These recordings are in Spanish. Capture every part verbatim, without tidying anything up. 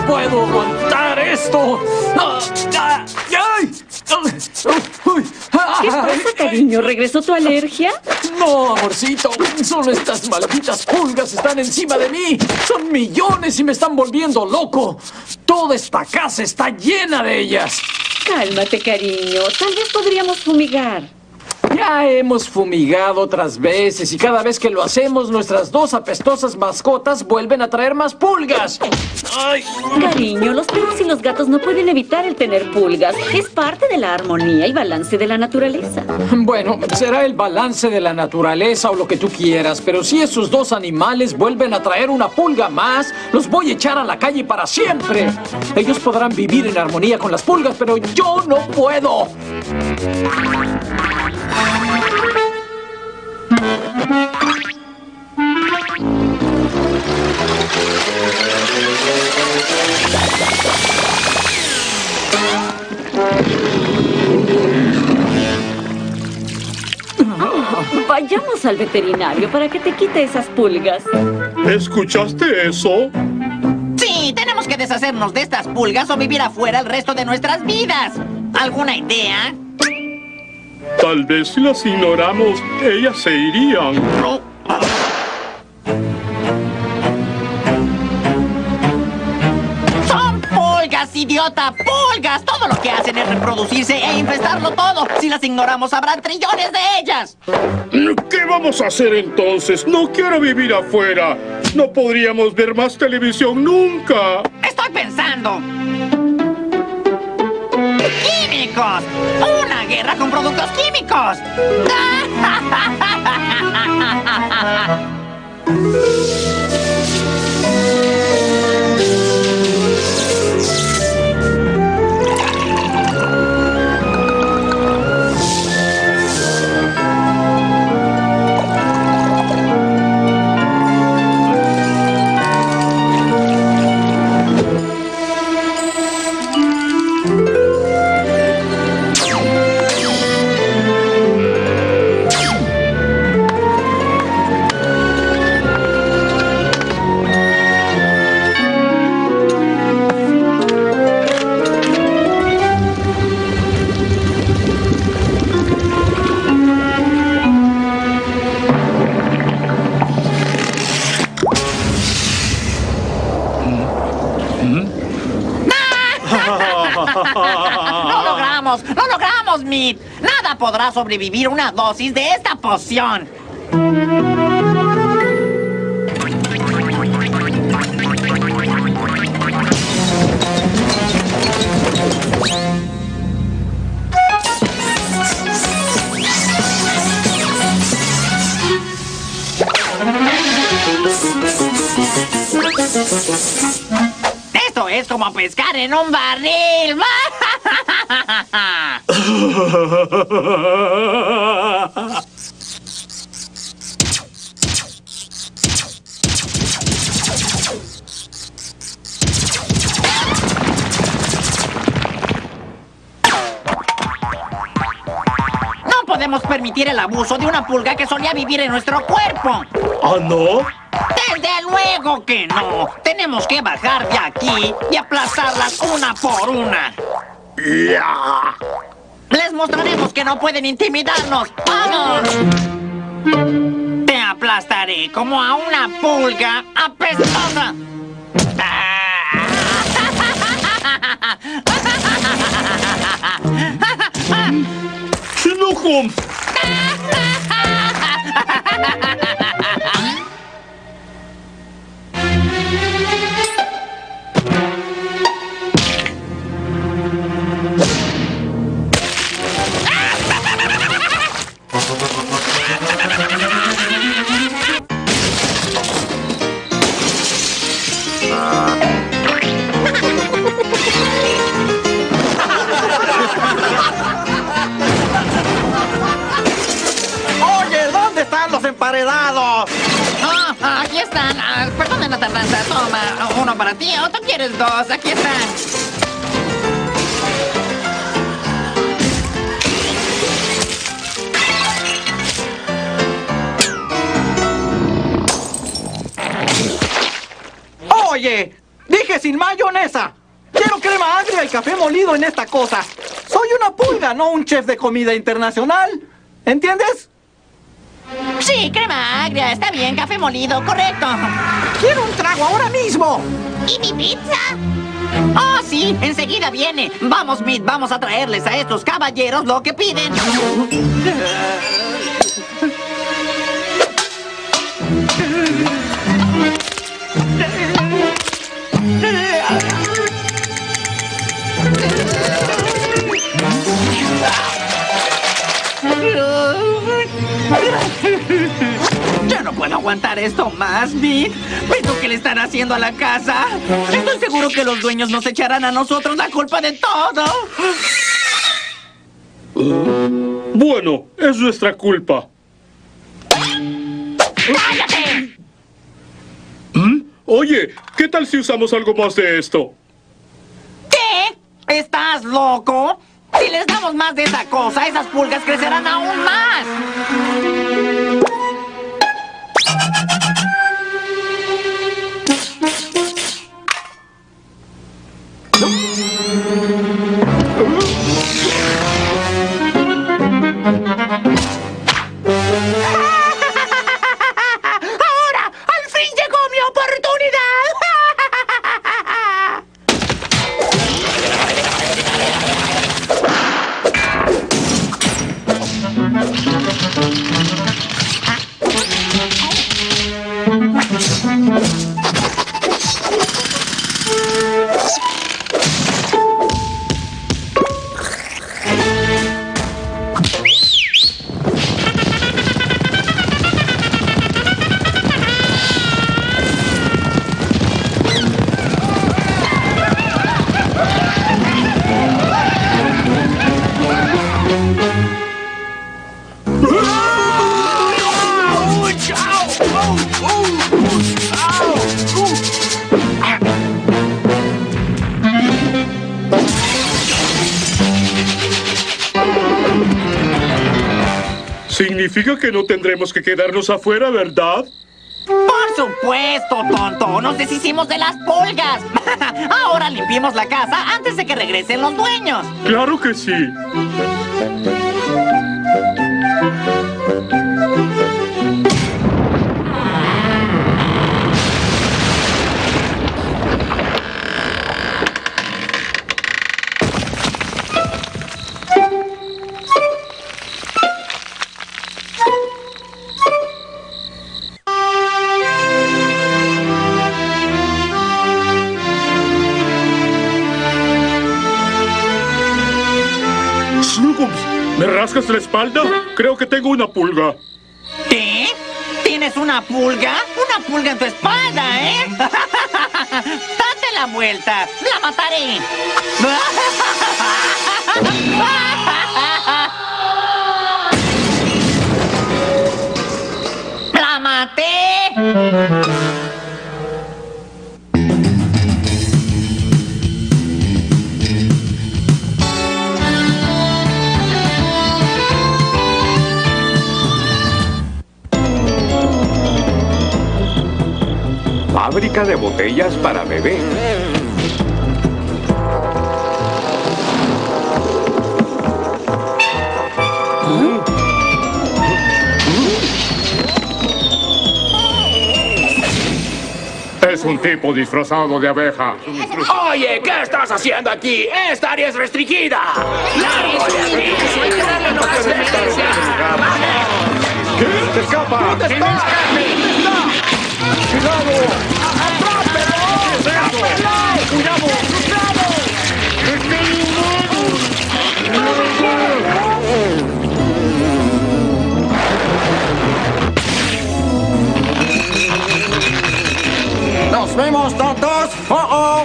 puedo aguantar esto. ¡Ay! ¿Qué pasa, cariño? ¿Regresó tu alergia? No, amorcito. Son estas malditas pulgas. Están encima de mí. Son millones y me están volviendo loco. Toda esta casa está llena de ellas. Cálmate, cariño. Tal vez podríamos fumigar. Ya hemos fumigado otras veces y cada vez que lo hacemos, nuestras dos apestosas mascotas vuelven a traer más pulgas. ¡Ay! Cariño, los perros y los gatos no pueden evitar el tener pulgas. Es parte de la armonía y balance de la naturaleza. Bueno, será el balance de la naturaleza o lo que tú quieras, pero si esos dos animales vuelven a traer una pulga más, los voy a echar a la calle para siempre. Ellos podrán vivir en armonía con las pulgas, pero yo no puedo. Vayamos al veterinario para que te quite esas pulgas. ¿Escuchaste eso? Sí, tenemos que deshacernos de estas pulgas o vivir afuera el resto de nuestras vidas. ¿Alguna idea? Tal vez si las ignoramos, ellas se irían. No. ¡Son pulgas, idiota! ¡Pulgas! Todo lo que hacen es reproducirse e infestarlo todo. Si las ignoramos, habrá trillones de ellas. ¿Qué vamos a hacer entonces? No quiero vivir afuera. No podríamos ver más televisión nunca. Estoy pensando. ¡Químicos! ¡Una guerra con productos químicos! ¡Lo logramos! ¡Lo logramos, Meat! Nada podrá sobrevivir una dosis de esta poción. Esto es como pescar en un barril. No podemos permitir el abuso de una pulga que solía vivir en nuestro cuerpo. ¿Ah, no? ¡Desde luego que no! Tenemos que bajar de aquí y aplastarlas una por una. ¡Ya! Les mostraremos que no pueden intimidarnos. ¡Vamos! Te aplastaré como a una pulga apestosa. ¡Loco! Oye, ¿dónde están los emparedados? Ah, aquí están. Ah, perdonen la tardanza. Toma, uno para ti. ¿O tú quieres dos? Aquí están. Oye, dije dije sin mayonesa. Quiero crema agria y café molido en esta cosa. Soy una pulga, no un chef de comida internacional. ¿Entiendes? Sí, crema agria, está bien, café molido, correcto. ¡Quiero un trago ahora mismo! ¿Y mi pizza? Oh, sí, enseguida viene. Vamos, Meat, vamos a traerles a estos caballeros lo que piden. Ya no puedo aguantar esto más, Meat. ¿Ves lo que le están haciendo a la casa? Estoy seguro que los dueños nos echarán a nosotros la culpa de todo. Bueno, es nuestra culpa. ¡Cállate! ¿Mm? Oye, ¿qué tal si usamos algo más de esto? ¿Qué? ¿Estás loco? Si les damos más de esa cosa, esas pulgas crecerán aún más. ¡Ahora! ¡Al fin llegó mi oportunidad! Significa que no tendremos que quedarnos afuera, ¿verdad? Por supuesto, tonto. Nos deshicimos de las pulgas. Ahora limpiemos la casa antes de que regresen los dueños. Claro que sí. ¿Me rascas la espalda? Creo que tengo una pulga. ¿Qué? ¿Tienes una pulga? Una pulga en tu espalda, ¿eh? Date la vuelta. La mataré. ¡La maté! Fábrica de botellas para bebé. Es un tipo disfrazado de abeja. Oye, ¿qué estás haciendo aquí? Esta área es restringida. ¡Largo de aquí! ¡Hay que darle más violencia! ¿Qué? ¡Se escapa! ¿Dónde está? ¡Cuidado! ¡Atrápelo! ¡Atrápelo! ¡Cuidado! ¡Cuidado! ¡Nos vemos, tontos! ¡Oh, oh!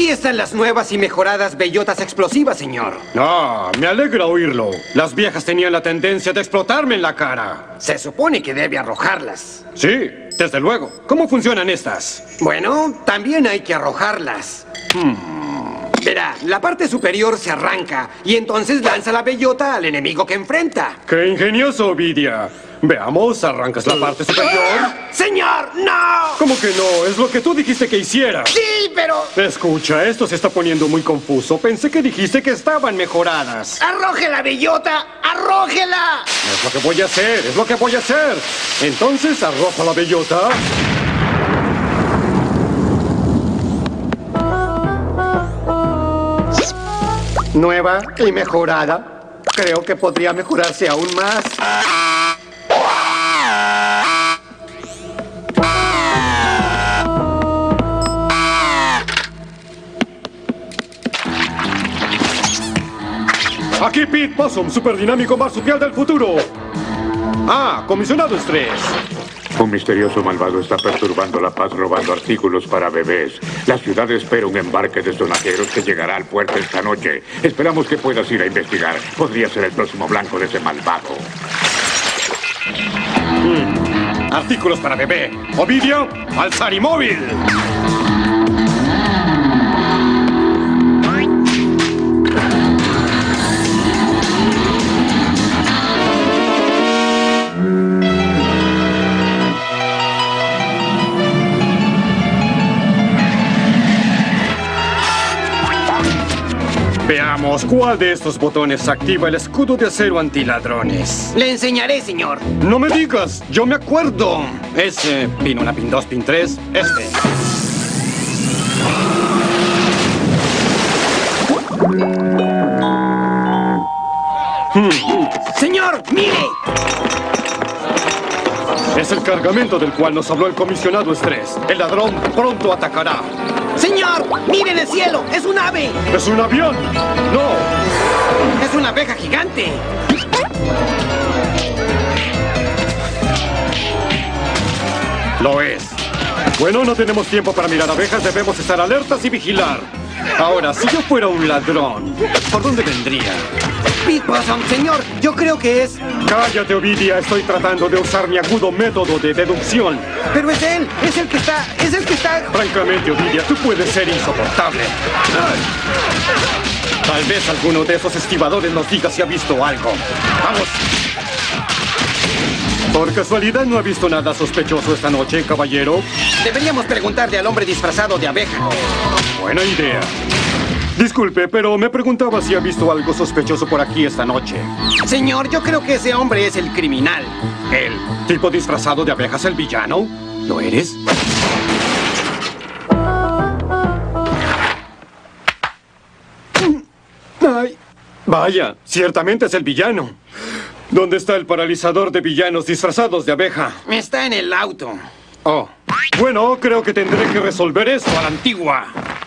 Aquí están las nuevas y mejoradas bellotas explosivas, señor. Ah, me alegra oírlo. Las viejas tenían la tendencia de explotarme en la cara. Se supone que debe arrojarlas. Sí, desde luego. ¿Cómo funcionan estas? Bueno, también hay que arrojarlas. Hmm. Verá, la parte superior se arranca y entonces lanza la bellota al enemigo que enfrenta. ¡Qué ingenioso, Ovidia! Veamos, ¿arrancas la parte superior? ¡Ah! ¡Señor, no! ¿Cómo que no? Es lo que tú dijiste que hiciera. Sí, pero... Escucha, esto se está poniendo muy confuso. Pensé que dijiste que estaban mejoradas. ¡Arroje la bellota! ¡Arrójela! Es lo que voy a hacer, es lo que voy a hacer. Entonces, arroja la bellota. Nueva y mejorada. Creo que podría mejorarse aún más. Aquí Pete Possum, superdinámico marsupial del futuro. Ah, comisionado Estrés. Un misterioso malvado está perturbando la paz robando artículos para bebés. La ciudad espera un embarque de sonajeros que llegará al puerto esta noche. Esperamos que puedas ir a investigar. Podría ser el próximo blanco de ese malvado. Hmm. Artículos para bebé. Ovidio, alzar y móvil. Veamos, ¿cuál de estos botones activa el escudo de acero antiladrones? Le enseñaré, señor. No me digas, yo me acuerdo. Ese, pin uno, pin dos, pin tres, este. Hmm. Señor, mire. Es el cargamento del cual nos habló el comisionado Estrés. El ladrón pronto atacará. ¡Señor! ¡Mire en el cielo! ¡Es un ave! ¡Es un avión! ¡No! ¡Es una abeja gigante! Lo es. Bueno, no tenemos tiempo para mirar abejas. Debemos estar alertas y vigilar. Ahora, si yo fuera un ladrón, ¿por dónde vendría? Pete Possum, señor, yo creo que es... Cállate, Ovidia. Estoy tratando de usar mi agudo método de deducción. Pero es él. Es el que está... Es el que está... Francamente, Ovidia, tú puedes ser insoportable. Ay. Tal vez alguno de esos estibadores nos diga si ha visto algo. ¡Vamos! ¿Por casualidad no ha visto nada sospechoso esta noche, caballero? Deberíamos preguntarle al hombre disfrazado de abeja. Buena idea. Disculpe, pero me preguntaba si ha visto algo sospechoso por aquí esta noche. Señor, yo creo que ese hombre es el criminal. ¿El tipo disfrazado de abejas el villano? ¿Lo eres? Ay, vaya, ciertamente es el villano. ¿Dónde está el paralizador de villanos disfrazados de abeja? Está en el auto. Oh. Bueno, creo que tendré que resolver esto a la antigua.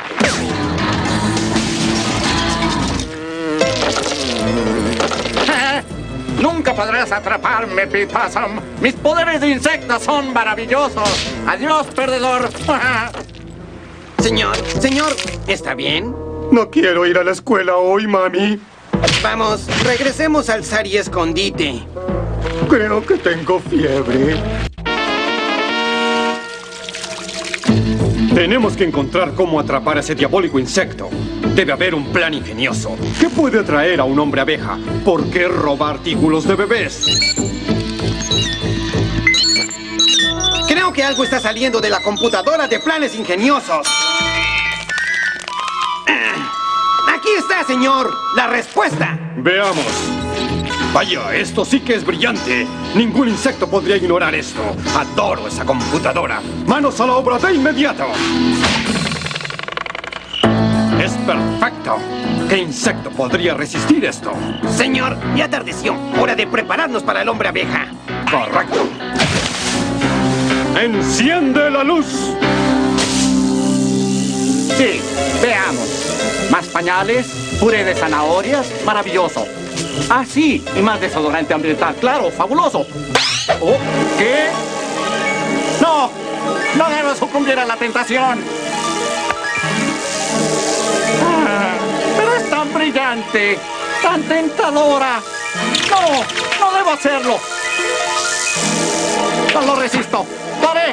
Nunca podrás atraparme, Pete Possum. Mis poderes de insecto son maravillosos. Adiós, perdedor. Señor, señor, ¿está bien? No quiero ir a la escuela hoy, mami. Vamos, regresemos al zar y escondite. Creo que tengo fiebre. Tenemos que encontrar cómo atrapar a ese diabólico insecto. Debe haber un plan ingenioso. ¿Qué puede atraer a un hombre abeja? ¿Por qué roba artículos de bebés? Creo que algo está saliendo de la computadora de planes ingeniosos. Aquí está, señor. La respuesta. Veamos. Vaya, esto sí que es brillante. Ningún insecto podría ignorar esto. Adoro esa computadora. ¡Manos a la obra de inmediato! Es perfecto. ¿Qué insecto podría resistir esto? Señor, ya atardeció. Hora de prepararnos para el hombre abeja. Correcto. ¡Enciende la luz! Sí, veamos. ¿Más pañales? ¿Puré de zanahorias? Maravilloso. Ah, sí, y más desodorante ambiental. Claro, fabuloso. Oh, ¿qué? ¡No! ¡No debo sucumbir a la tentación! exasperante, tan tentadora. No, no debo hacerlo. No lo resisto. ¡Lo haré!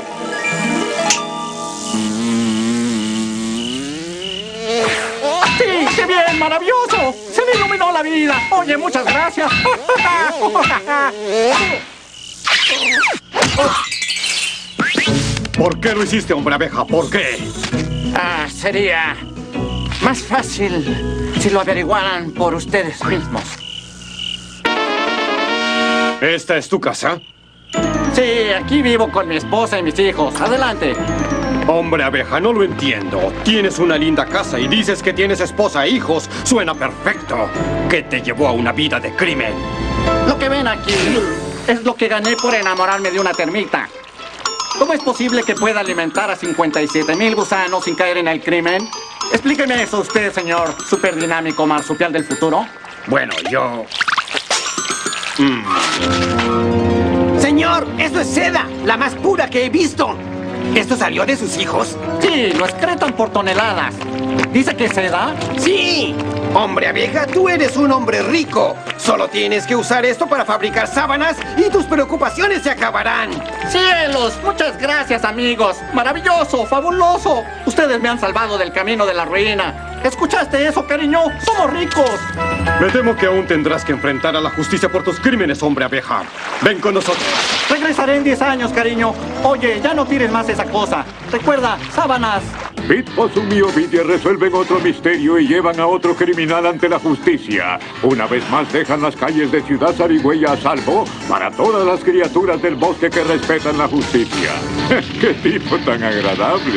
¡Sí, qué bien! ¡Maravilloso! ¡Se me iluminó la vida! Oye, muchas gracias. ¿Por qué lo hiciste, hombre abeja? ¿Por qué? Ah, sería más fácil si lo averiguaran por ustedes mismos. ¿Esta es tu casa? Sí, aquí vivo con mi esposa y mis hijos. Adelante. Hombre abeja, no lo entiendo. Tienes una linda casa y dices que tienes esposa e hijos. Suena perfecto. ¿Qué te llevó a una vida de crimen? Lo que ven aquí es lo que gané por enamorarme de una termita. ¿Cómo es posible que pueda alimentar a cincuenta y siete mil gusanos sin caer en el crimen? Explíqueme eso usted, señor superdinámico marsupial del futuro. Bueno, yo... Mm. Señor, eso es seda, la más pura que he visto. ¿Esto salió de sus hijos? Sí, lo excretan por toneladas. ¿Dice que seda? ¡Sí! Hombre abeja, tú eres un hombre rico. Solo tienes que usar esto para fabricar sábanas y tus preocupaciones se acabarán. ¡Cielos! Muchas gracias, amigos. ¡Maravilloso! ¡Fabuloso! Ustedes me han salvado del camino de la ruina. ¿Escuchaste eso, cariño? ¡Somos ricos! Me temo que aún tendrás que enfrentar a la justicia por tus crímenes, hombre abeja. Ven con nosotros. Regresaré en diez años, cariño. Oye, ya no tires más esa cosa. Recuerda, sábanas. Bit Possum y Ovidia resuelven otro misterio y llevan a otro criminal ante la justicia. Una vez más dejan las calles de Ciudad Zarigüeya a salvo para todas las criaturas del bosque que respetan la justicia. ¡Qué tipo tan agradable!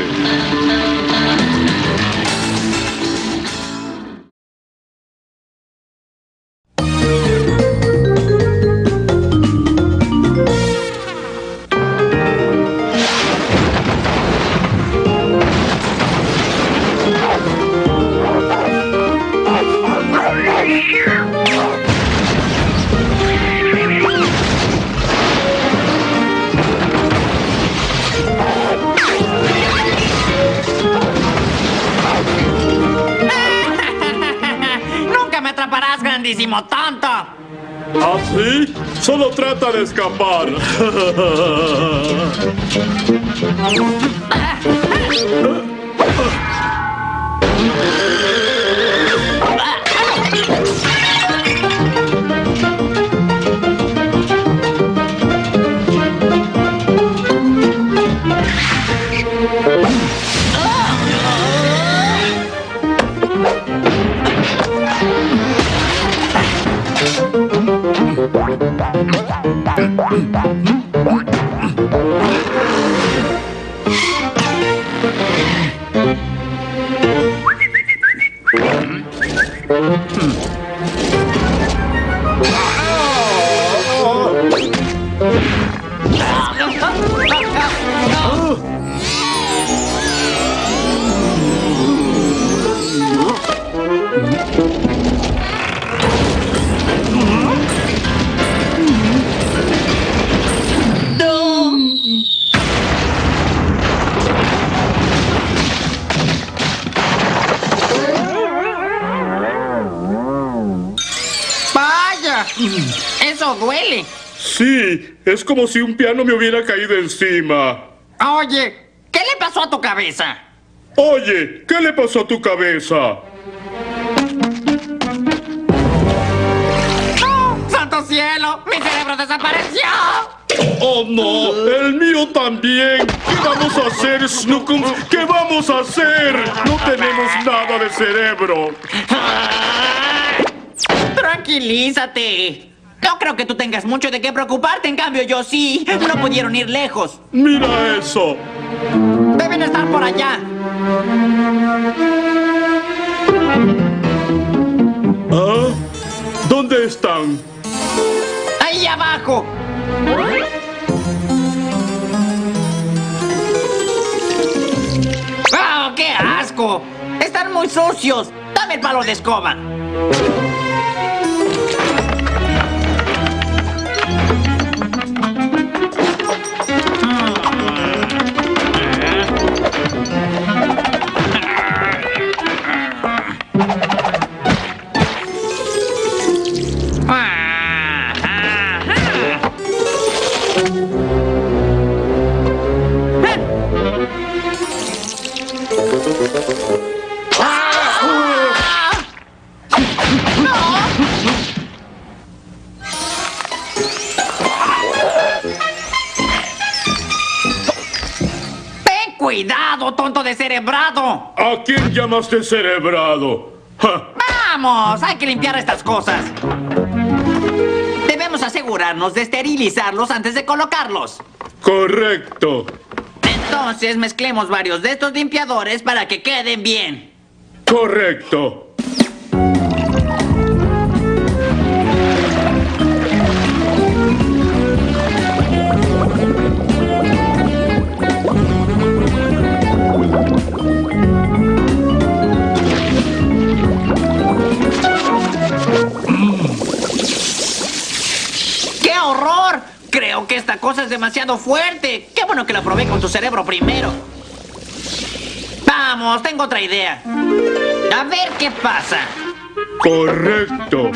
grandísimo tonto. ¿Ah, sí? Solo trata de escapar. Eso duele. Sí, es como si un piano me hubiera caído encima. Oye, ¿qué le pasó a tu cabeza? Oye, ¿qué le pasó a tu cabeza? ¡Oh, santo cielo! ¡Mi cerebro desapareció! ¡Oh, no! ¡El mío también! ¿Qué vamos a hacer, Snookums? ¿Qué vamos a hacer? No tenemos nada de cerebro. Tranquilízate. No creo que tú tengas mucho de qué preocuparte, en cambio yo sí. No pudieron ir lejos. ¡Mira eso! Deben estar por allá. ¿Ah? ¿Dónde están? Ahí abajo. ¡Oh, qué asco! Están muy sucios. Dame el palo de escoba. descerebrado! ¿A quién llamas descerebrado? ¡Ja! ¡Vamos! Hay que limpiar estas cosas. Debemos asegurarnos de esterilizarlos antes de colocarlos. Correcto. Entonces mezclemos varios de estos limpiadores para que queden bien. Correcto. ¡Qué horror! Creo que esta cosa es demasiado fuerte. Qué bueno que la probé con tu cerebro primero. Vamos, tengo otra idea. A ver qué pasa. Correcto.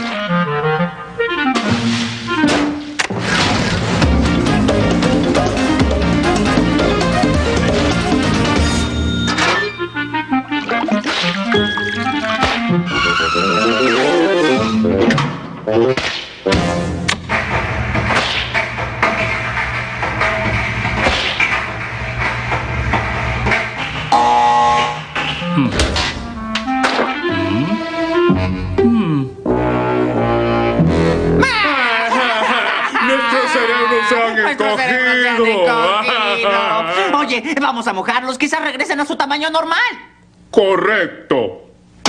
Nuestros cerebros se han Nuestros cerebros se han encogido. encogido. Oye, vamos a mojarlos. Quizás regresen a su tamaño normal. Correcto.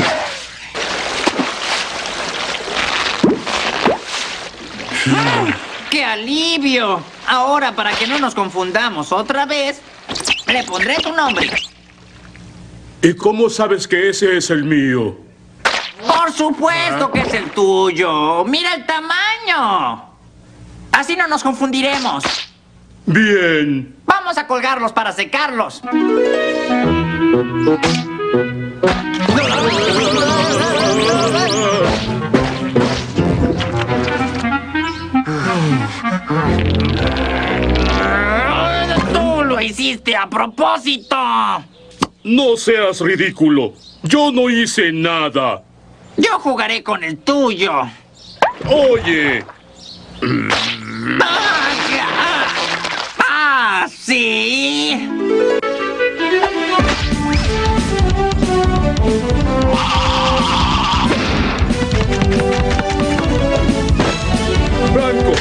¡Qué alivio! Ahora, para que no nos confundamos otra vez, le pondré tu nombre. ¿Y cómo sabes que ese es el mío? Por supuesto que es el tuyo. ¡Mira el tamaño! Así no nos confundiremos. Bien. Vamos a colgarlos para secarlos. ¡Tú lo hiciste a propósito! No seas ridículo. Yo no hice nada. Yo jugaré con el tuyo. Oye. ¡Ah! ¡Ah, sí! Blanco.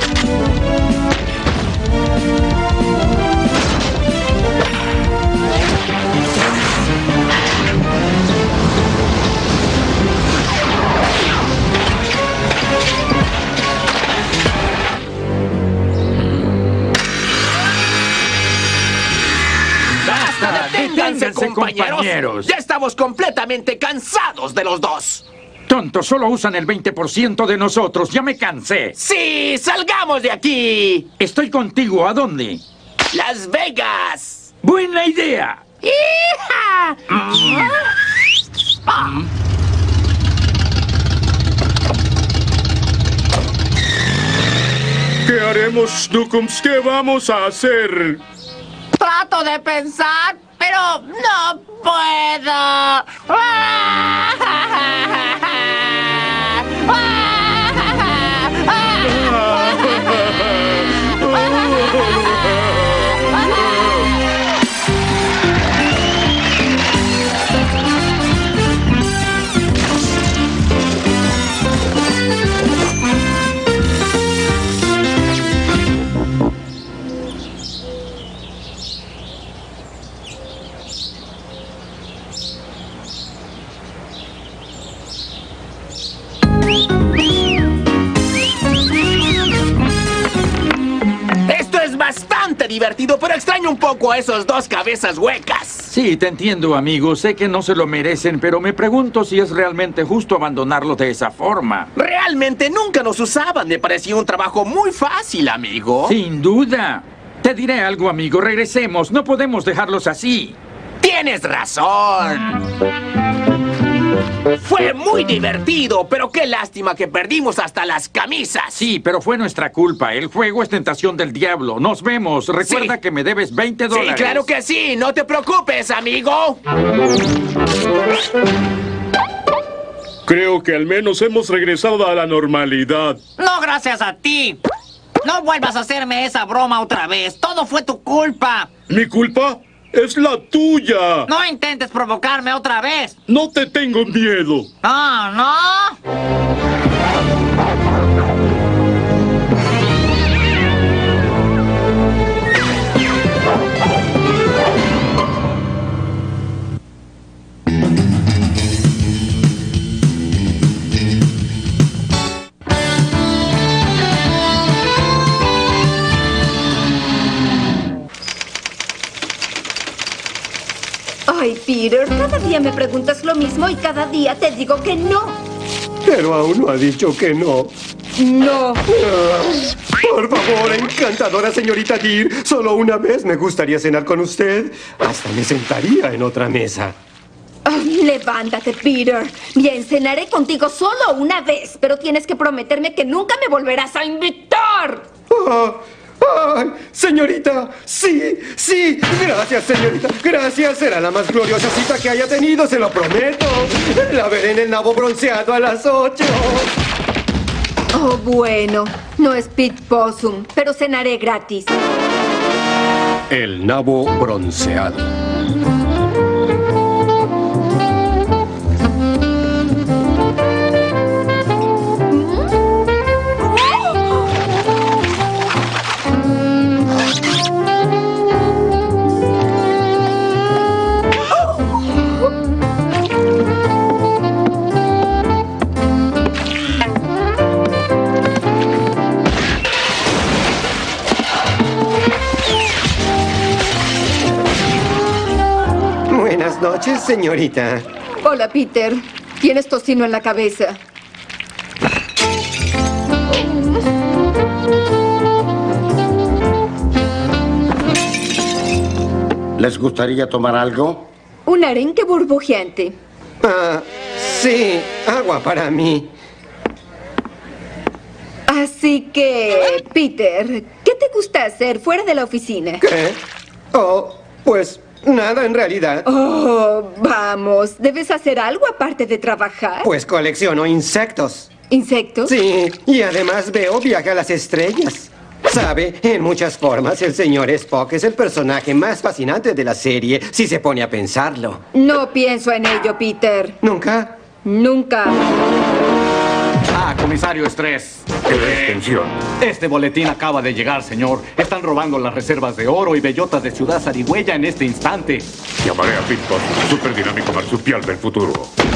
¡Basta! ¡Deténganse, compañeros! compañeros. ¡Ya estamos completamente cansados de los dos! Tontos, solo usan el veinte por ciento de nosotros. Ya me cansé. ¡Sí! ¡Salgamos de aquí! Estoy contigo. ¿A dónde? ¡Las Vegas! ¡Buena idea! ¡Hija! ¿Qué haremos, Snookums? ¿Qué vamos a hacer? Trato de pensar, pero no puedo. Bastante divertido, pero extraño un poco a esos dos cabezas huecas. Sí, te entiendo, amigo. Sé que no se lo merecen, pero me pregunto si es realmente justo abandonarlo de esa forma. Realmente nunca nos usaban. Me parecía un trabajo muy fácil, amigo. Sin duda. Te diré algo, amigo. Regresemos. No podemos dejarlos así. Tienes razón. Fue muy divertido, pero qué lástima que perdimos hasta las camisas. Sí, pero fue nuestra culpa. El juego es tentación del diablo. Nos vemos. Recuerda Sí. que me debes veinte dólares. Sí, claro que sí. No te preocupes, amigo. Creo que al menos hemos regresado a la normalidad. No gracias a ti. No vuelvas a hacerme esa broma otra vez. Todo fue tu culpa. ¿Mi culpa? ¡Es la tuya! No intentes provocarme otra vez. No te tengo miedo. No, no. Ay, Peter, cada día me preguntas lo mismo y cada día te digo que no. Pero aún no ha dicho que no. No. Por favor, encantadora señorita Deer. Solo una vez me gustaría cenar con usted. Hasta me sentaría en otra mesa. Ay, levántate, Peter. Bien, cenaré contigo solo una vez, pero tienes que prometerme que nunca me volverás a invitar. Ah, ¡ay, señorita! ¡Sí! ¡Sí! Gracias, señorita. Gracias. Será la más gloriosa cita que haya tenido, se lo prometo. La veré en el nabo bronceado a las ocho. Oh, bueno. No es Pete Possum, pero cenaré gratis. El nabo bronceado. Buenas noches, señorita. Hola, Peter. Tienes tocino en la cabeza. ¿Les gustaría tomar algo? Un arenque burbujeante. Ah, sí. Agua para mí. Así que, Peter, ¿qué te gusta hacer fuera de la oficina? ¿Qué? Oh, pues nada en realidad. Oh, vamos. ¿Debes hacer algo aparte de trabajar? Pues colecciono insectos. ¿Insectos? Sí, y además veo Viaje a las Estrellas. Sabe, en muchas formas el señor Spock es el personaje más fascinante de la serie, si se pone a pensarlo. No pienso en ello, Peter. ¿Nunca? Nunca. Ah, comisario Estrés. Extensión. Este boletín acaba de llegar, señor. Están robando las reservas de oro y bellotas de Ciudad Zarigüeya en este instante. Llamaré a Pete Possum, superdinámico marsupial del futuro.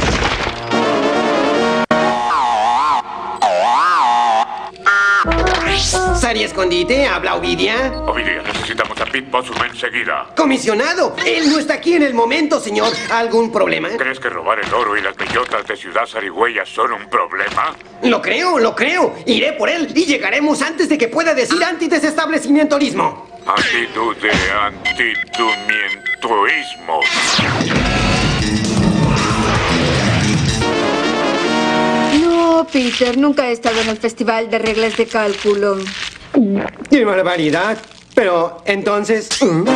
Sari Escondite, habla Ovidia. Ovidia, necesitamos a Pete Possum enseguida. ¡Comisionado! Él no está aquí en el momento, señor. ¿Algún problema? ¿Crees que robar el oro y las bellotas de Ciudad Zarigüeya son un problema? Lo creo, lo creo. Iré por él y llegaremos antes de que pueda decir antidesestablecimentorismo. Actitud de antitumientoísmo. No, Peter, nunca he estado en el Festival de Reglas de Cálculo. ¡Qué barbaridad! Pero, entonces... ¿Mm?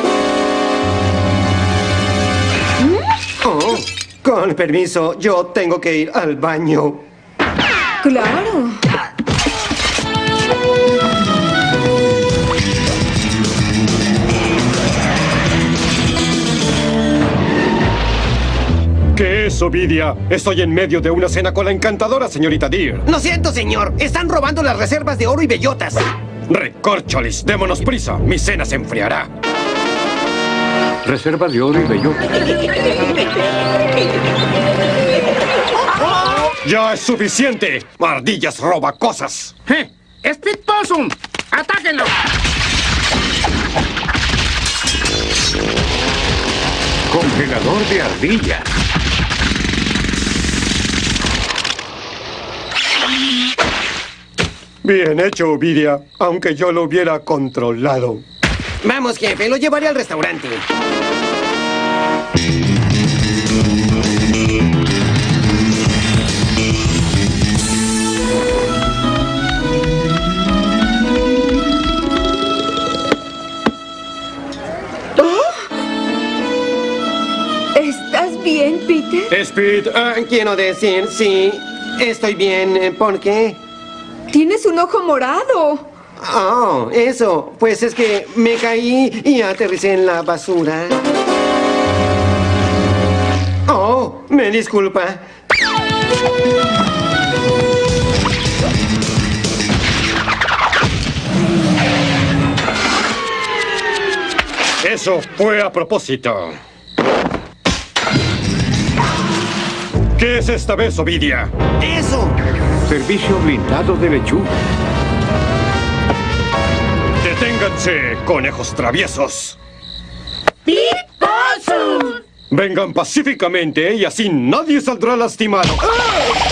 Oh, con permiso, yo tengo que ir al baño. Claro. ¿Qué es, Ovidia? Estoy en medio de una cena con la encantadora señorita Deer. Lo siento, señor. Están robando las reservas de oro y bellotas. Recorcholis, démonos prisa. Mi cena se enfriará. Reserva de oro y bellota. ¡Ya es suficiente! ¡Ardillas roba cosas! ¡Eh! ¡Es Pete Possum! ¡Atáquenlo! Congelador de ardillas. Bien hecho, Ovidia, aunque yo lo hubiera controlado. Vamos, jefe, lo llevaré al restaurante. ¿Estás bien, Peter? Speed, Ah, quiero decir, sí, estoy bien. ¿Por qué? Tienes un ojo morado. Oh, eso. Pues es que me caí y aterricé en la basura. Oh, me disculpa. Eso fue a propósito. ¿Qué es esta vez, Ovidia? ¡Eso! Servicio blindado de lechuga. ¡Deténganse, conejos traviesos! ¡Pete Possum! Vengan pacíficamente y así nadie saldrá lastimado. ¡Ah!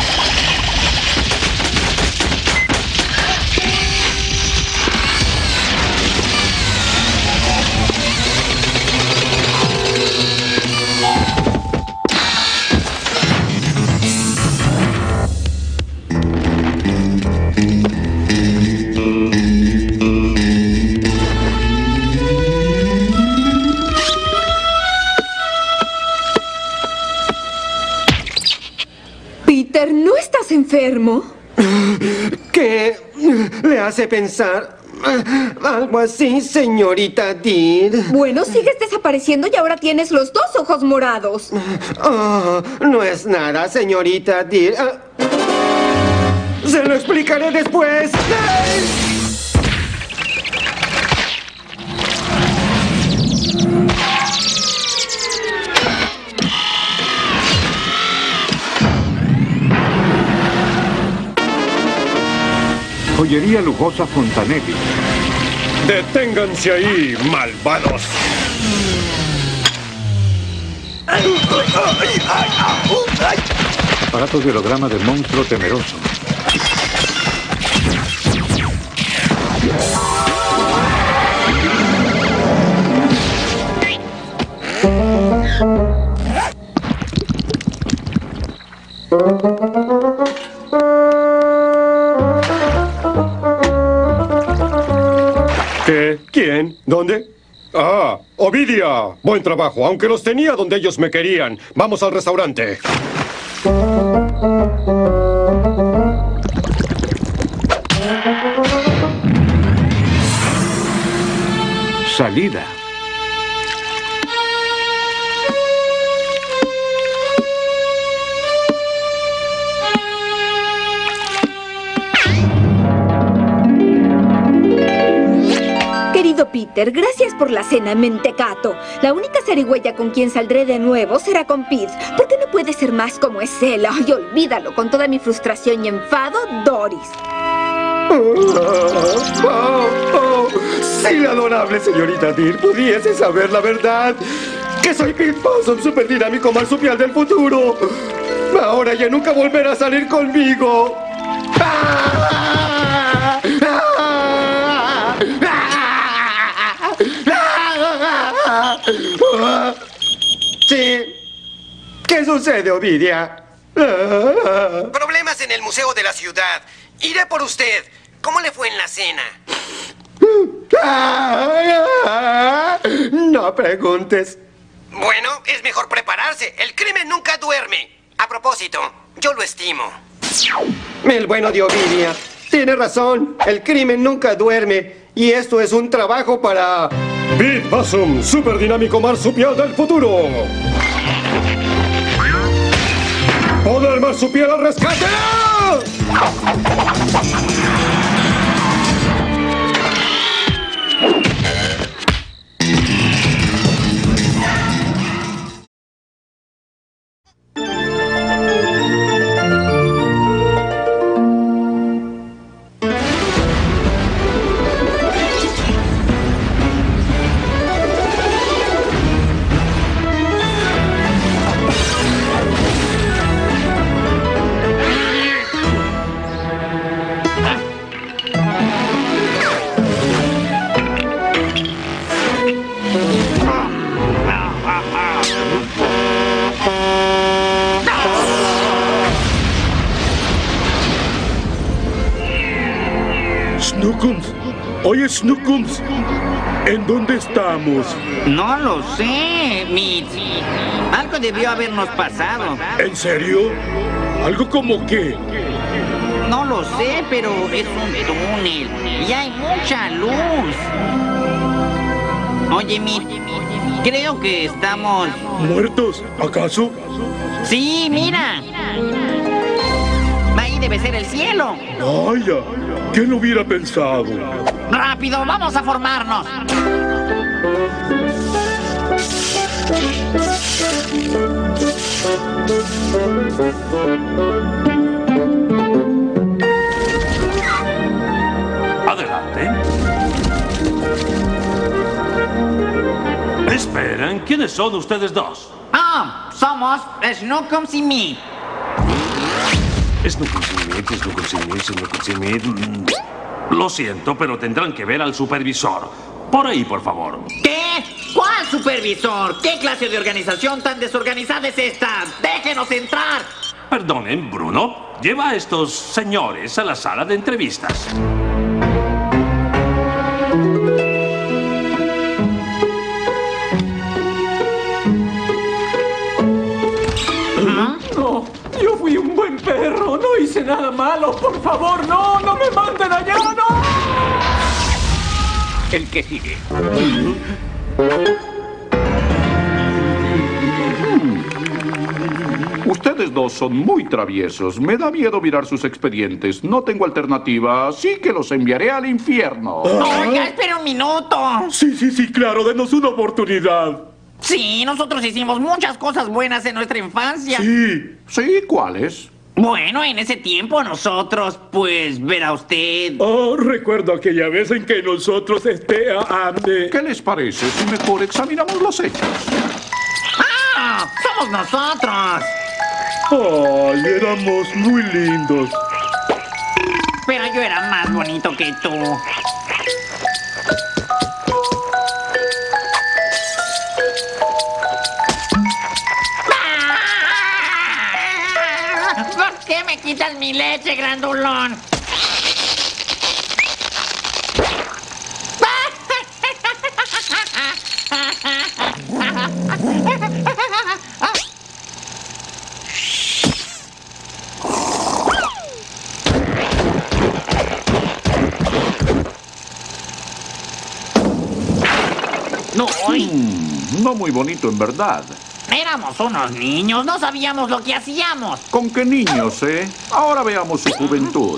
Peter, ¿no estás enfermo? ¿Qué le hace pensar algo así, señorita Deed? Bueno, sigues desapareciendo y ahora tienes los dos ojos morados. Oh, no es nada, señorita Deed. Ah, se lo explicaré después. ¡Ay! Joyería lujosa Fontanelli. ¡Deténganse ahí, malvados! Aparato de holograma del monstruo temeroso. ¿Qué? ¿Quién? ¿Dónde? Ah, Ovidia. Buen trabajo, aunque los tenía donde ellos me querían. Vamos al restaurante. Salida. Querido Peter, gracias por la cena, mentecato. La única zarigüeya con quien saldré de nuevo será con Pete. ¿Por qué no puede ser más como es él? Ay, olvídalo. Con toda mi frustración y enfado, Doris. Oh, oh, oh. Sí, adorable señorita Deed, pudiese saber la verdad. Que soy Pete Possum, super dinámico marsupial del futuro. Ahora ya nunca volverá a salir conmigo. ¡Ah! ¡Ah! ¡Ah! Sí. ¿Qué sucede, Ovidia? Problemas en el museo de la ciudad. Iré por usted. ¿Cómo le fue en la cena? No preguntes. Bueno, es mejor prepararse. El crimen nunca duerme. A propósito, yo lo estimo. El bueno de Ovidia. Tiene razón. El crimen nunca duerme. Y esto es un trabajo para... Pete Possum, super dinámico marsupial del futuro. ¡Poder marsupial al rescate! Snookums. Oye, Snookums. ¿En dónde estamos? No lo sé, Mitch. Algo debió habernos pasado. ¿En serio? ¿Algo como qué? No lo sé, pero es un túnel y hay mucha luz. Oye, Meat, creo que estamos... ¿Muertos? ¿Acaso? Sí, mira. Ahí debe ser el cielo. Vaya, ¿quién lo hubiera pensado? ¡Rápido, vamos a formarnos! Adelante. Esperen, ¿quiénes son ustedes dos? Ah, somos Snookums y Meat. Snookums y Meat, Snookums y Meat, Snookums y Meat. Mm. Lo siento, pero tendrán que ver al supervisor. Por ahí, por favor. ¿Qué? ¿Cuál supervisor? ¿Qué clase de organización tan desorganizada es esta? ¡Déjenos entrar! Perdonen, Bruno. Lleva a estos señores a la sala de entrevistas. No, yo fui un buen perro. No hice nada malo. Por favor, no, no me manden allá, no. El que sigue. Ustedes dos son muy traviesos. Me da miedo mirar sus expedientes. No tengo alternativa, así que los enviaré al infierno. Oiga, espera un minuto. Sí, sí, sí, claro, denos una oportunidad. Sí, nosotros hicimos muchas cosas buenas en nuestra infancia. Sí. ¿Sí? ¿Cuáles? Bueno, en ese tiempo nosotros, pues, verá usted... Oh, recuerdo aquella vez en que nosotros, este, ah, eh, ¿Qué les parece si mejor examinamos los hechos? ¡Ah! ¡Somos nosotros! Ay, éramos muy lindos. Pero yo era más bonito que tú. ¿Por qué me quitas mi leche, grandulón? No, Mm, no muy bonito, en verdad. éramos unos niños, no sabíamos lo que hacíamos. ¿Con qué niños, eh? Ahora veamos su juventud.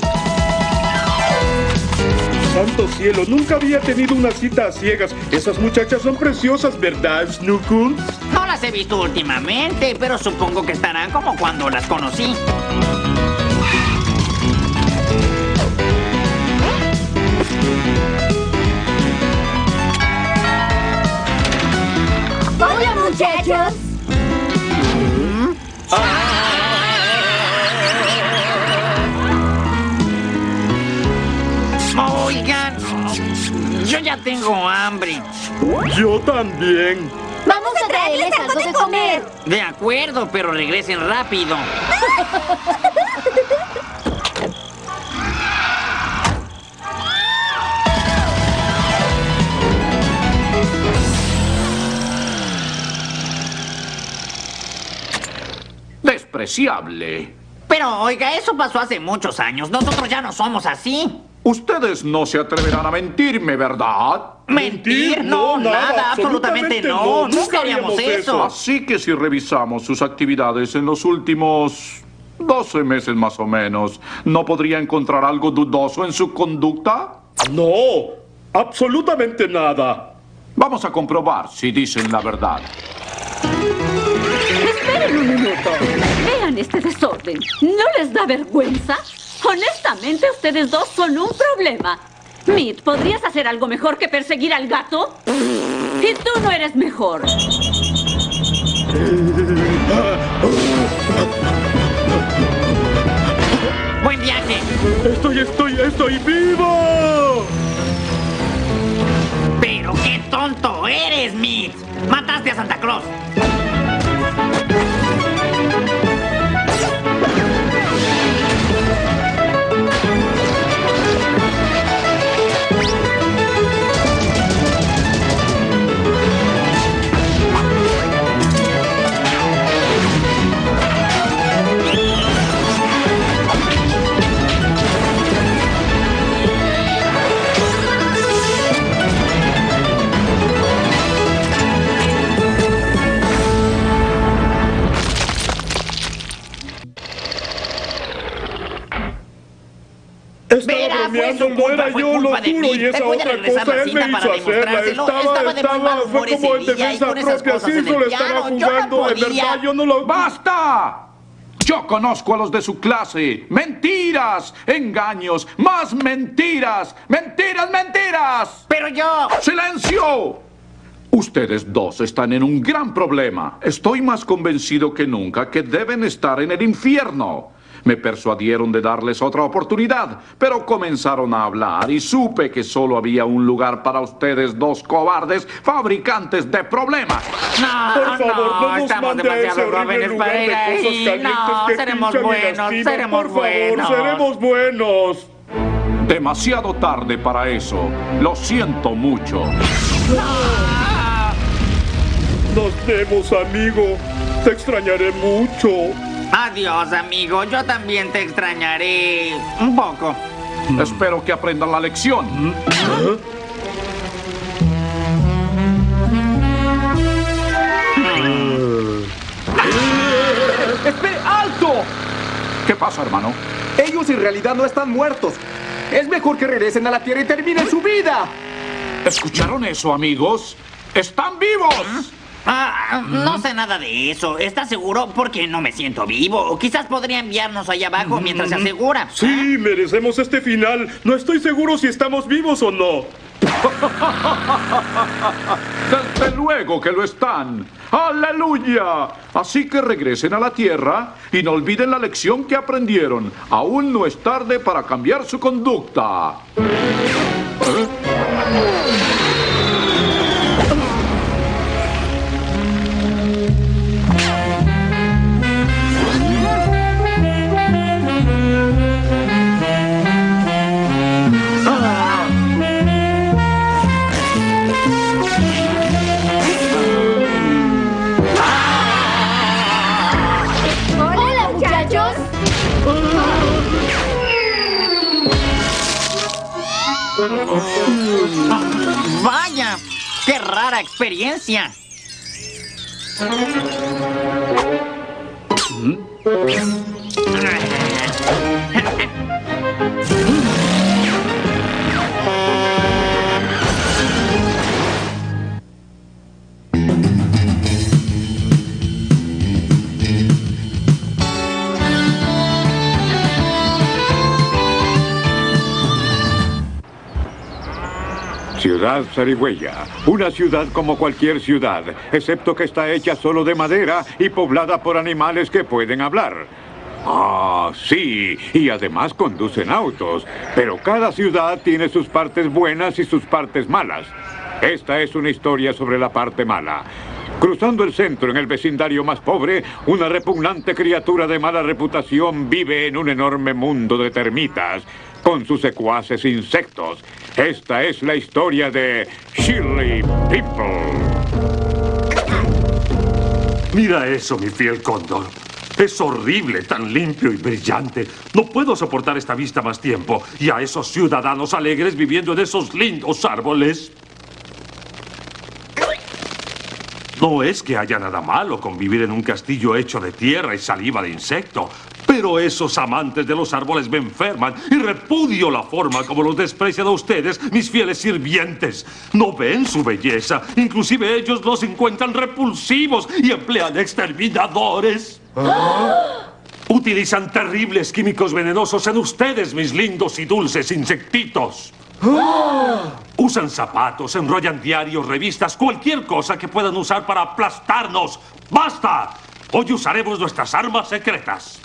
Santo cielo, nunca había tenido una cita a ciegas. Esas muchachas son preciosas, ¿verdad, Snookums? No las he visto últimamente, pero supongo que estarán como cuando las conocí. Hola, muchachos. Oigan, yo ya tengo hambre. Yo también. Vamos a traerles algo de comer. De acuerdo, pero regresen rápido. Despreciable. Pero oiga, eso pasó hace muchos años. Nosotros ya no somos así. Ustedes no se atreverán a mentirme, ¿verdad? ¿Mentir? No, nada, absolutamente no. Nunca haríamos eso. Así que si revisamos sus actividades en los últimos doce meses más o menos, ¿no podría encontrar algo dudoso en su conducta? No, absolutamente nada. Vamos a comprobar si dicen la verdad. Esperen un minuto. Vean este desorden. ¿No les da vergüenza? Honestamente, ustedes dos son un problema. Meat, ¿podrías hacer algo mejor que perseguir al gato? Y tú no eres mejor. ¡Buen viaje! ¡Estoy, estoy, estoy vivo! ¡Pero qué tonto eres, Meat! ¡Mataste a Santa Claus! bromeando, no era yo, lo juro, y esa otra cosa él me hizo hacerla. Estaba, estaba, fue como en defensa propia, sí, solo estaba jugando, de verdad, yo no lo... ¡Basta! Yo conozco a los de su clase. ¡Mentiras! ¡Engaños! ¡Más mentiras! ¡Mentiras, mentiras! ¡Pero yo! ¡Silencio! Ustedes dos están en un gran problema. Estoy más convencido que nunca que deben estar en el infierno. Me persuadieron de darles otra oportunidad, pero comenzaron a hablar y supe que solo había un lugar para ustedes dos cobardes fabricantes de problemas. No, Por favor, no, no, nos estamos mande a ese demasiado horrible jóvenes lugar para ir de cosas ahí. calientes No, que seremos pinchan y buenos, lastiman. seremos Por favor, buenos. seremos buenos. Demasiado tarde para eso. Lo siento mucho. Nos vemos, amigo. Te extrañaré mucho. Adiós, amigo. Yo también te extrañaré un poco. Espero que aprendan la lección. ¿Eh? ¡Espere! ¡Alto! ¿Qué pasa, hermano? Ellos en realidad no están muertos. Es mejor que regresen a la Tierra y terminen su vida. ¿Escucharon eso, amigos? ¡Están vivos! Ah, no sé nada de eso. ¿Estás seguro? Porque no me siento vivo. O quizás podría enviarnos allá abajo mientras se asegura. Sí, merecemos este final. No estoy seguro si estamos vivos o no. Desde luego que lo están. ¡Aleluya! Así que regresen a la Tierra y no olviden la lección que aprendieron. Aún no es tarde para cambiar su conducta. ¿Eh? Hola, muchachos. ¡Vaya! ¡Qué rara experiencia! Ciudad Zarigüeya, una ciudad como cualquier ciudad, excepto que está hecha solo de madera y poblada por animales que pueden hablar. Ah, sí, y además conducen autos, pero cada ciudad tiene sus partes buenas y sus partes malas. Esta es una historia sobre la parte mala. Cruzando el centro, en el vecindario más pobre, una repugnante criatura de mala reputación vive en un enorme mundo de termitas, con sus secuaces insectos. Esta es la historia de Shirley Pimple. Mira eso, mi fiel cóndor. Es horrible, tan limpio y brillante. No puedo soportar esta vista más tiempo. Y a esos ciudadanos alegres viviendo en esos lindos árboles. No es que haya nada malo con vivir en un castillo hecho de tierra y saliva de insecto. Pero esos amantes de los árboles me enferman y repudio la forma como los desprecian a ustedes, mis fieles sirvientes. No ven su belleza. Inclusive ellos los encuentran repulsivos y emplean exterminadores. ¿Ah? Utilizan terribles químicos venenosos en ustedes, mis lindos y dulces insectitos. ¡Ah! Usan zapatos, enrollan diarios, revistas, cualquier cosa que puedan usar para aplastarnos. ¡Basta! Hoy usaremos nuestras armas secretas.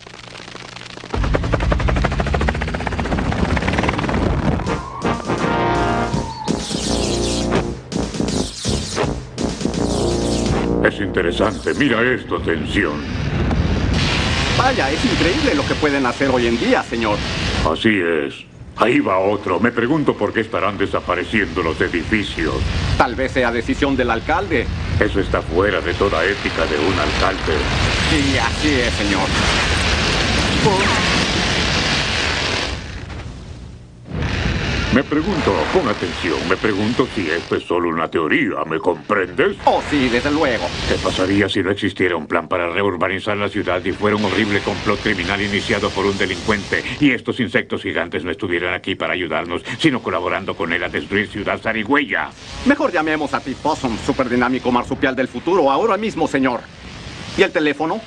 Es interesante. Mira esto, atención. Vaya, es increíble lo que pueden hacer hoy en día, señor. Así es. Ahí va otro. Me pregunto por qué estarán desapareciendo los edificios. Tal vez sea decisión del alcalde. Eso está fuera de toda ética de un alcalde. Sí, así es, señor. Oh. Me pregunto, pon atención, me pregunto si esto es solo una teoría, ¿me comprendes? Oh, sí, desde luego. ¿Qué pasaría si no existiera un plan para reurbanizar la ciudad y fuera un horrible complot criminal iniciado por un delincuente y estos insectos gigantes no estuvieran aquí para ayudarnos, sino colaborando con él a destruir Ciudad Zarigüeya? Mejor llamemos a Pete Possum, superdinámico marsupial del futuro, ahora mismo, señor. ¿Y el teléfono?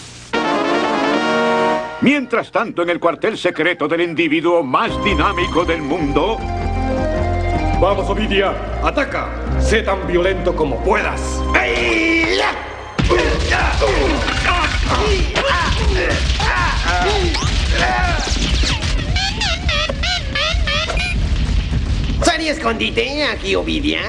Mientras tanto, en el cuartel secreto del individuo más dinámico del mundo... Vamos, Ovidia, ataca. Sé tan violento como puedas. ¡Sari, escondite! Aquí, Ovidia.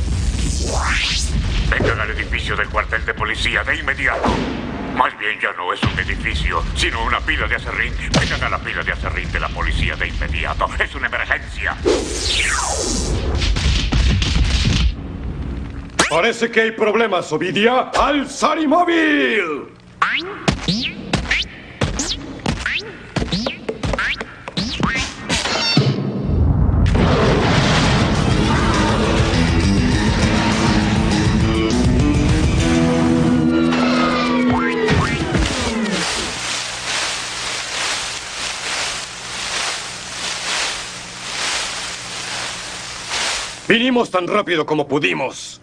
Vengan al edificio del cuartel de policía de inmediato. Más bien ya no es un edificio, sino una pila de aserrín. Vengan a la pila de aserrín de la policía de inmediato. Es una emergencia. Parece que hay problemas, Ovidia. ¡Al Sarimóvil! Vinimos tan rápido como pudimos.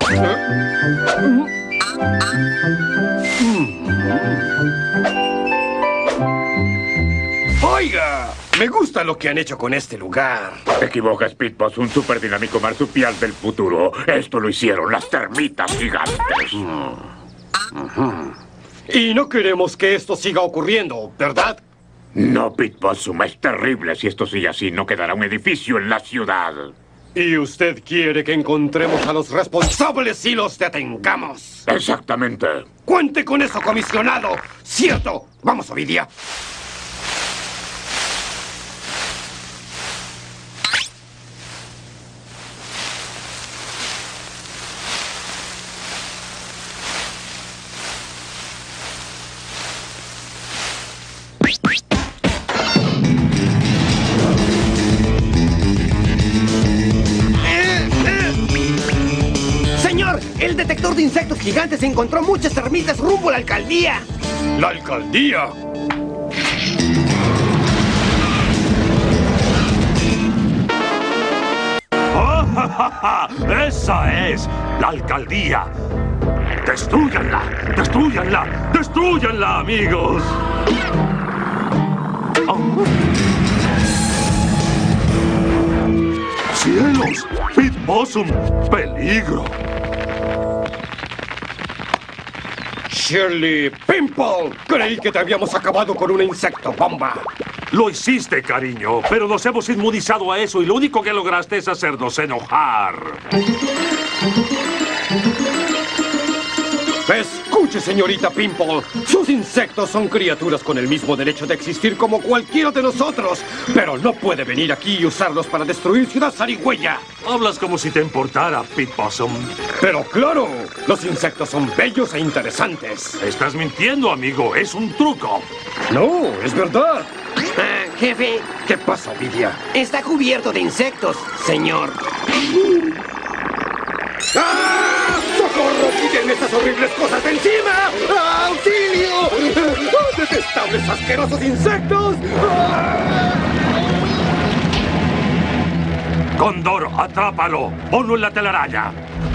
Oiga, me gusta lo que han hecho con este lugar. Te equivocas, Pete Possum, un superdinámico marsupial del futuro. Esto lo hicieron las termitas gigantes. Y no queremos que esto siga ocurriendo, ¿verdad? No, Pete Possum, es terrible. Si esto sigue así, no quedará un edificio en la ciudad. ¿Y usted quiere que encontremos a los responsables y los detengamos? Exactamente. ¡Cuente con eso, comisionado! ¡Cierto! ¡Vamos, Ovidia! El detector de insectos gigantes encontró muchas termitas rumbo a la alcaldía. ¿La alcaldía? ¡Oh, ja, ja, ja! ¡Esa es la alcaldía! ¡Destrúyanla! ¡Destrúyanla! ¡Destrúyanla, amigos! Oh. ¡Cielos! ¡Pete Possum! ¡Peligro! Shirley Pimple, creí que te habíamos acabado con un insecto bomba. Lo hiciste, cariño, pero nos hemos inmunizado a eso y lo único que lograste es hacernos enojar. Escuche, señorita Pimple. Sus insectos son criaturas con el mismo derecho de existir como cualquiera de nosotros, pero no puede venir aquí y usarlos para destruir Ciudad Zarigüeya. Hablas como si te importara, Pete Possum. Pero claro, los insectos son bellos e interesantes. Estás mintiendo, amigo. Es un truco. No, es verdad. Ah, jefe. ¿Qué pasa, Ovidia? Está cubierto de insectos, señor. ¡Ah! ¡Socorro! ¡Quiten estas horribles cosas de encima! ¡Ah, ¡auxilio! ¡Ah, ¡detestables, asquerosos insectos! ¡Ah! Cóndor, atrápalo. Ponlo en la telaraña.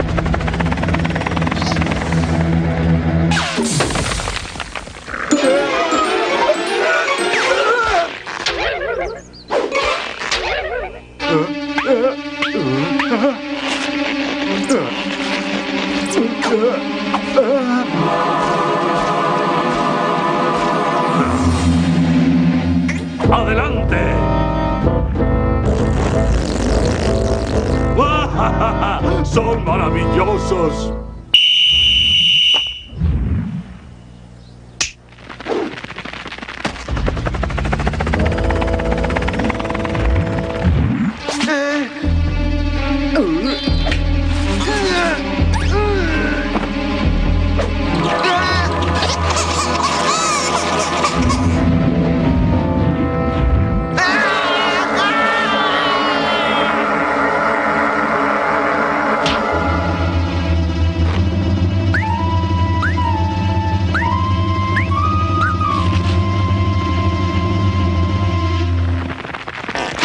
¡Adelante! ¡Son maravillosos!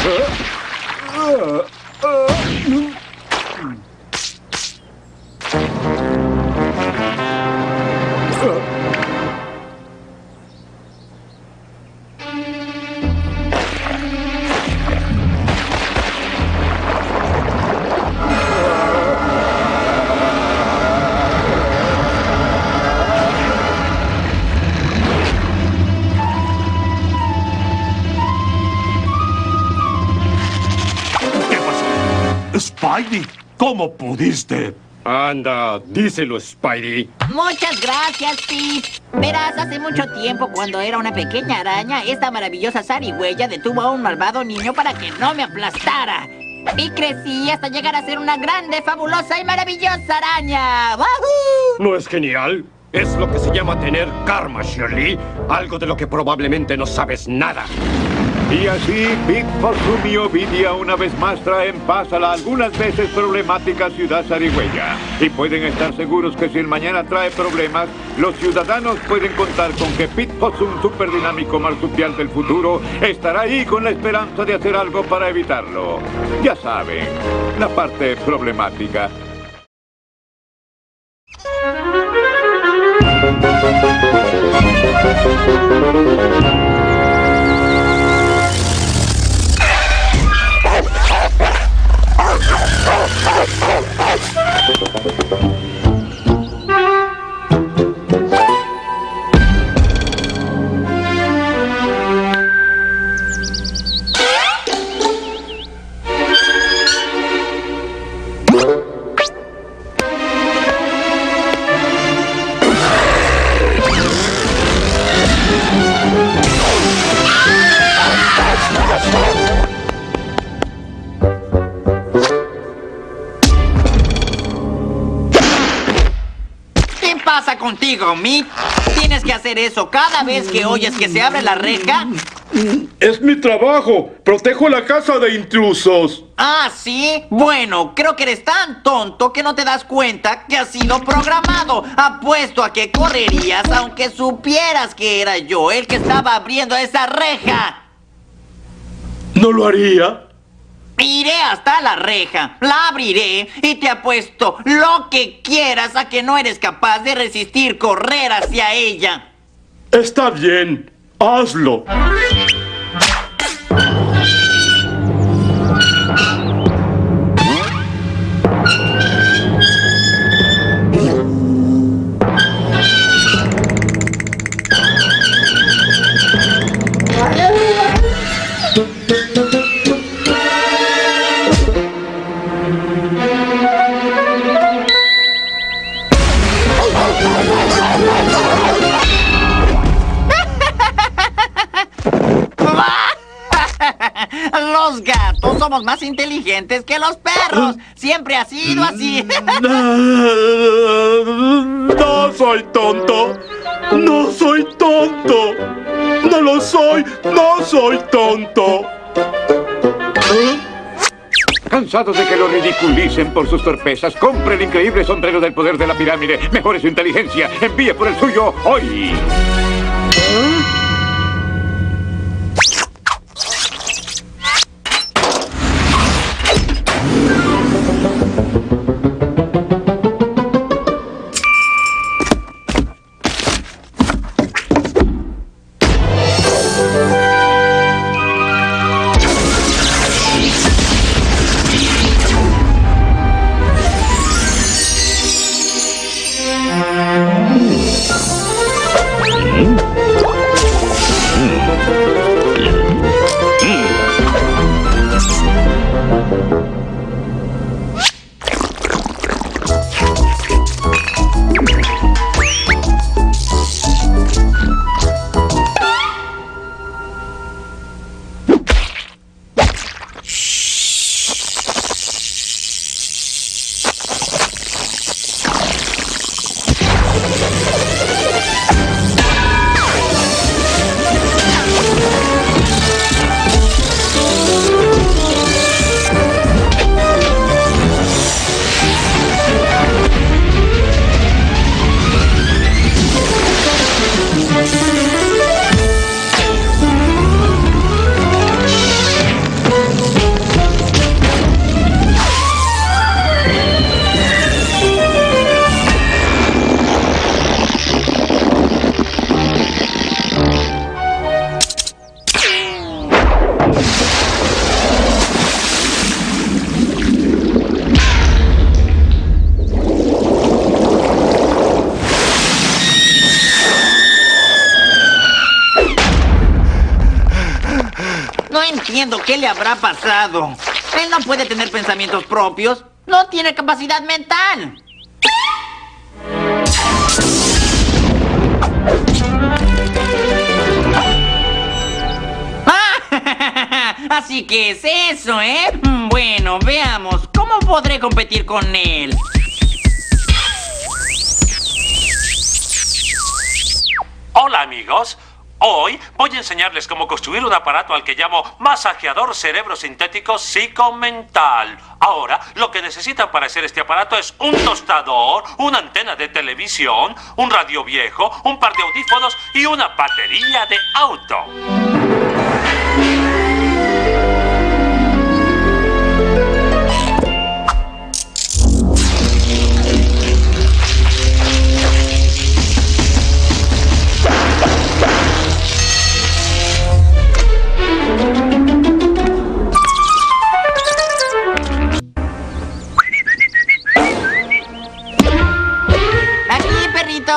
Spidey, ¿cómo pudiste? Anda, díselo, Spidey. Muchas gracias, Pete. Verás, hace mucho tiempo, cuando era una pequeña araña, esta maravillosa zarigüeya detuvo a un malvado niño para que no me aplastara. Y crecí hasta llegar a ser una grande, fabulosa y maravillosa araña. ¡Wahoo! ¿No es genial? Es lo que se llama tener karma, Shirley. Algo de lo que probablemente no sabes nada. Y así, Pete Possum y Ovidia una vez más traen paz a la algunas veces problemática ciudad zarigüeya. Y pueden estar seguros que si el mañana trae problemas, los ciudadanos pueden contar con que Pete Possum, superdinámico marsupial del futuro, estará ahí con la esperanza de hacer algo para evitarlo. Ya saben, la parte problemática. ¿Qué pasa contigo, Mick? ¿Tienes que hacer eso cada vez que oyes que se abre la reja? Es mi trabajo. Protejo la casa de intrusos. ¿Ah, sí? Bueno, creo que eres tan tonto que no te das cuenta que has sido programado. Apuesto a que correrías aunque supieras que era yo el que estaba abriendo esa reja. ¿No lo haría? Iré hasta la reja, la abriré y te apuesto lo que quieras a que no eres capaz de resistir correr hacia ella. Está bien, hazlo. Los gatos somos más inteligentes que los perros. Siempre ha sido así. No soy tonto. No soy tonto. No lo soy. No soy tonto. Cansados de que lo ridiculicen por sus torpezas, compre el increíble sombrero del poder de la pirámide. Mejore su inteligencia. Envíe por el suyo hoy. ¿Ah? No entiendo qué le habrá pasado. Él no puede tener pensamientos propios. No tiene capacidad mental. Así que es eso, ¿eh? Bueno, veamos. ¿Cómo podré competir con él? Hola, amigos. Hoy voy a enseñarles cómo construir un aparato al que llamo masajeador cerebro sintético psicomental. Ahora, lo que necesitan para hacer este aparato es un tostador, una antena de televisión, un radio viejo, un par de audífonos y una batería de auto. Aquí, perrito.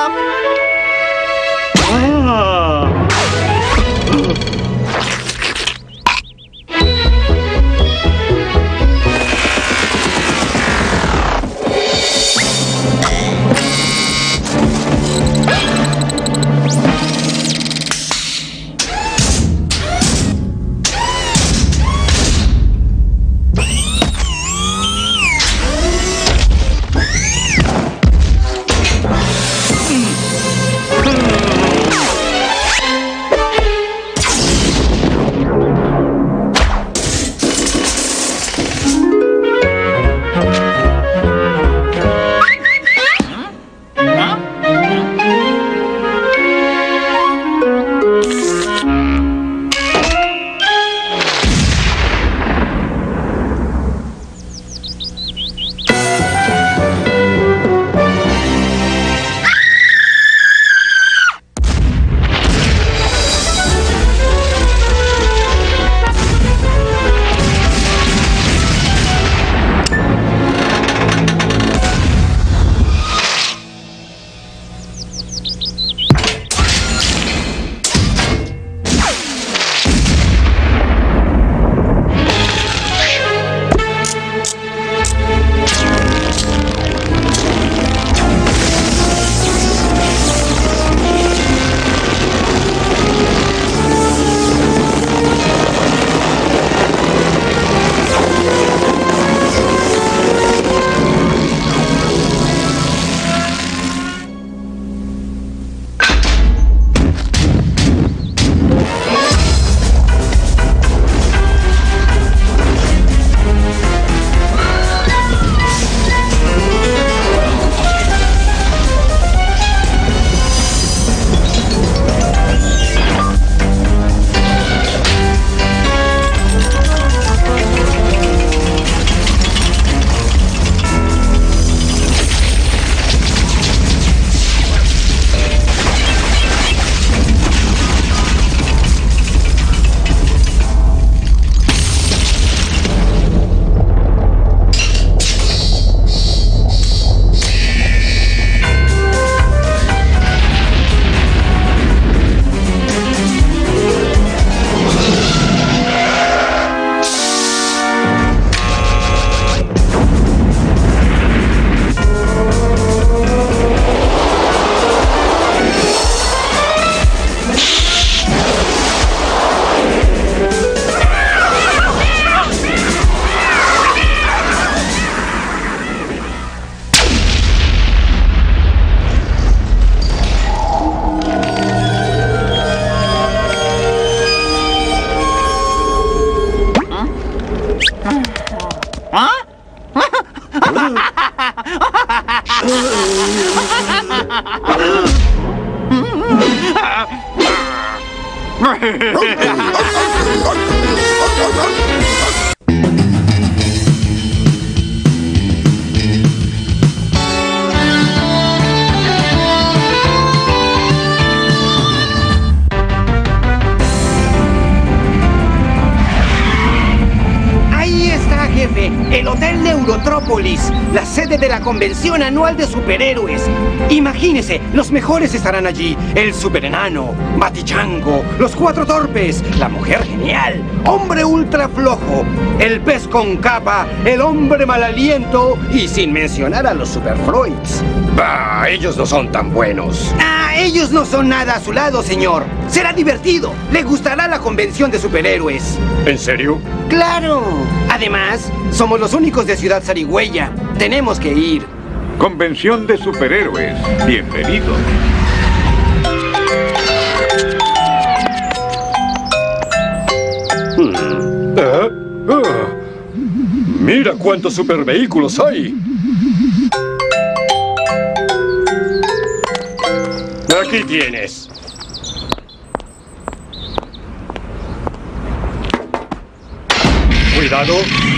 el Hotel Neurotrópolis, la sede de la convención anual de superhéroes. Imagínese, los mejores estarán allí. El superenano, Batichango, los cuatro torpes, la mujer genial, hombre ultra flojo, el pez con capa, el hombre mal aliento y sin mencionar a los superfroids. Bah, ellos no son tan buenos. Ah, ellos no son nada a su lado, señor. Será divertido. Le gustará la convención de superhéroes. ¿En serio? ¡Claro! Además, somos los únicos de Ciudad Zarigüeya. Tenemos que ir. Convención de superhéroes. Bienvenidos. Hmm. ¿Eh? Ah. Mira cuántos supervehículos hay. Aquí tienes. Cuidado.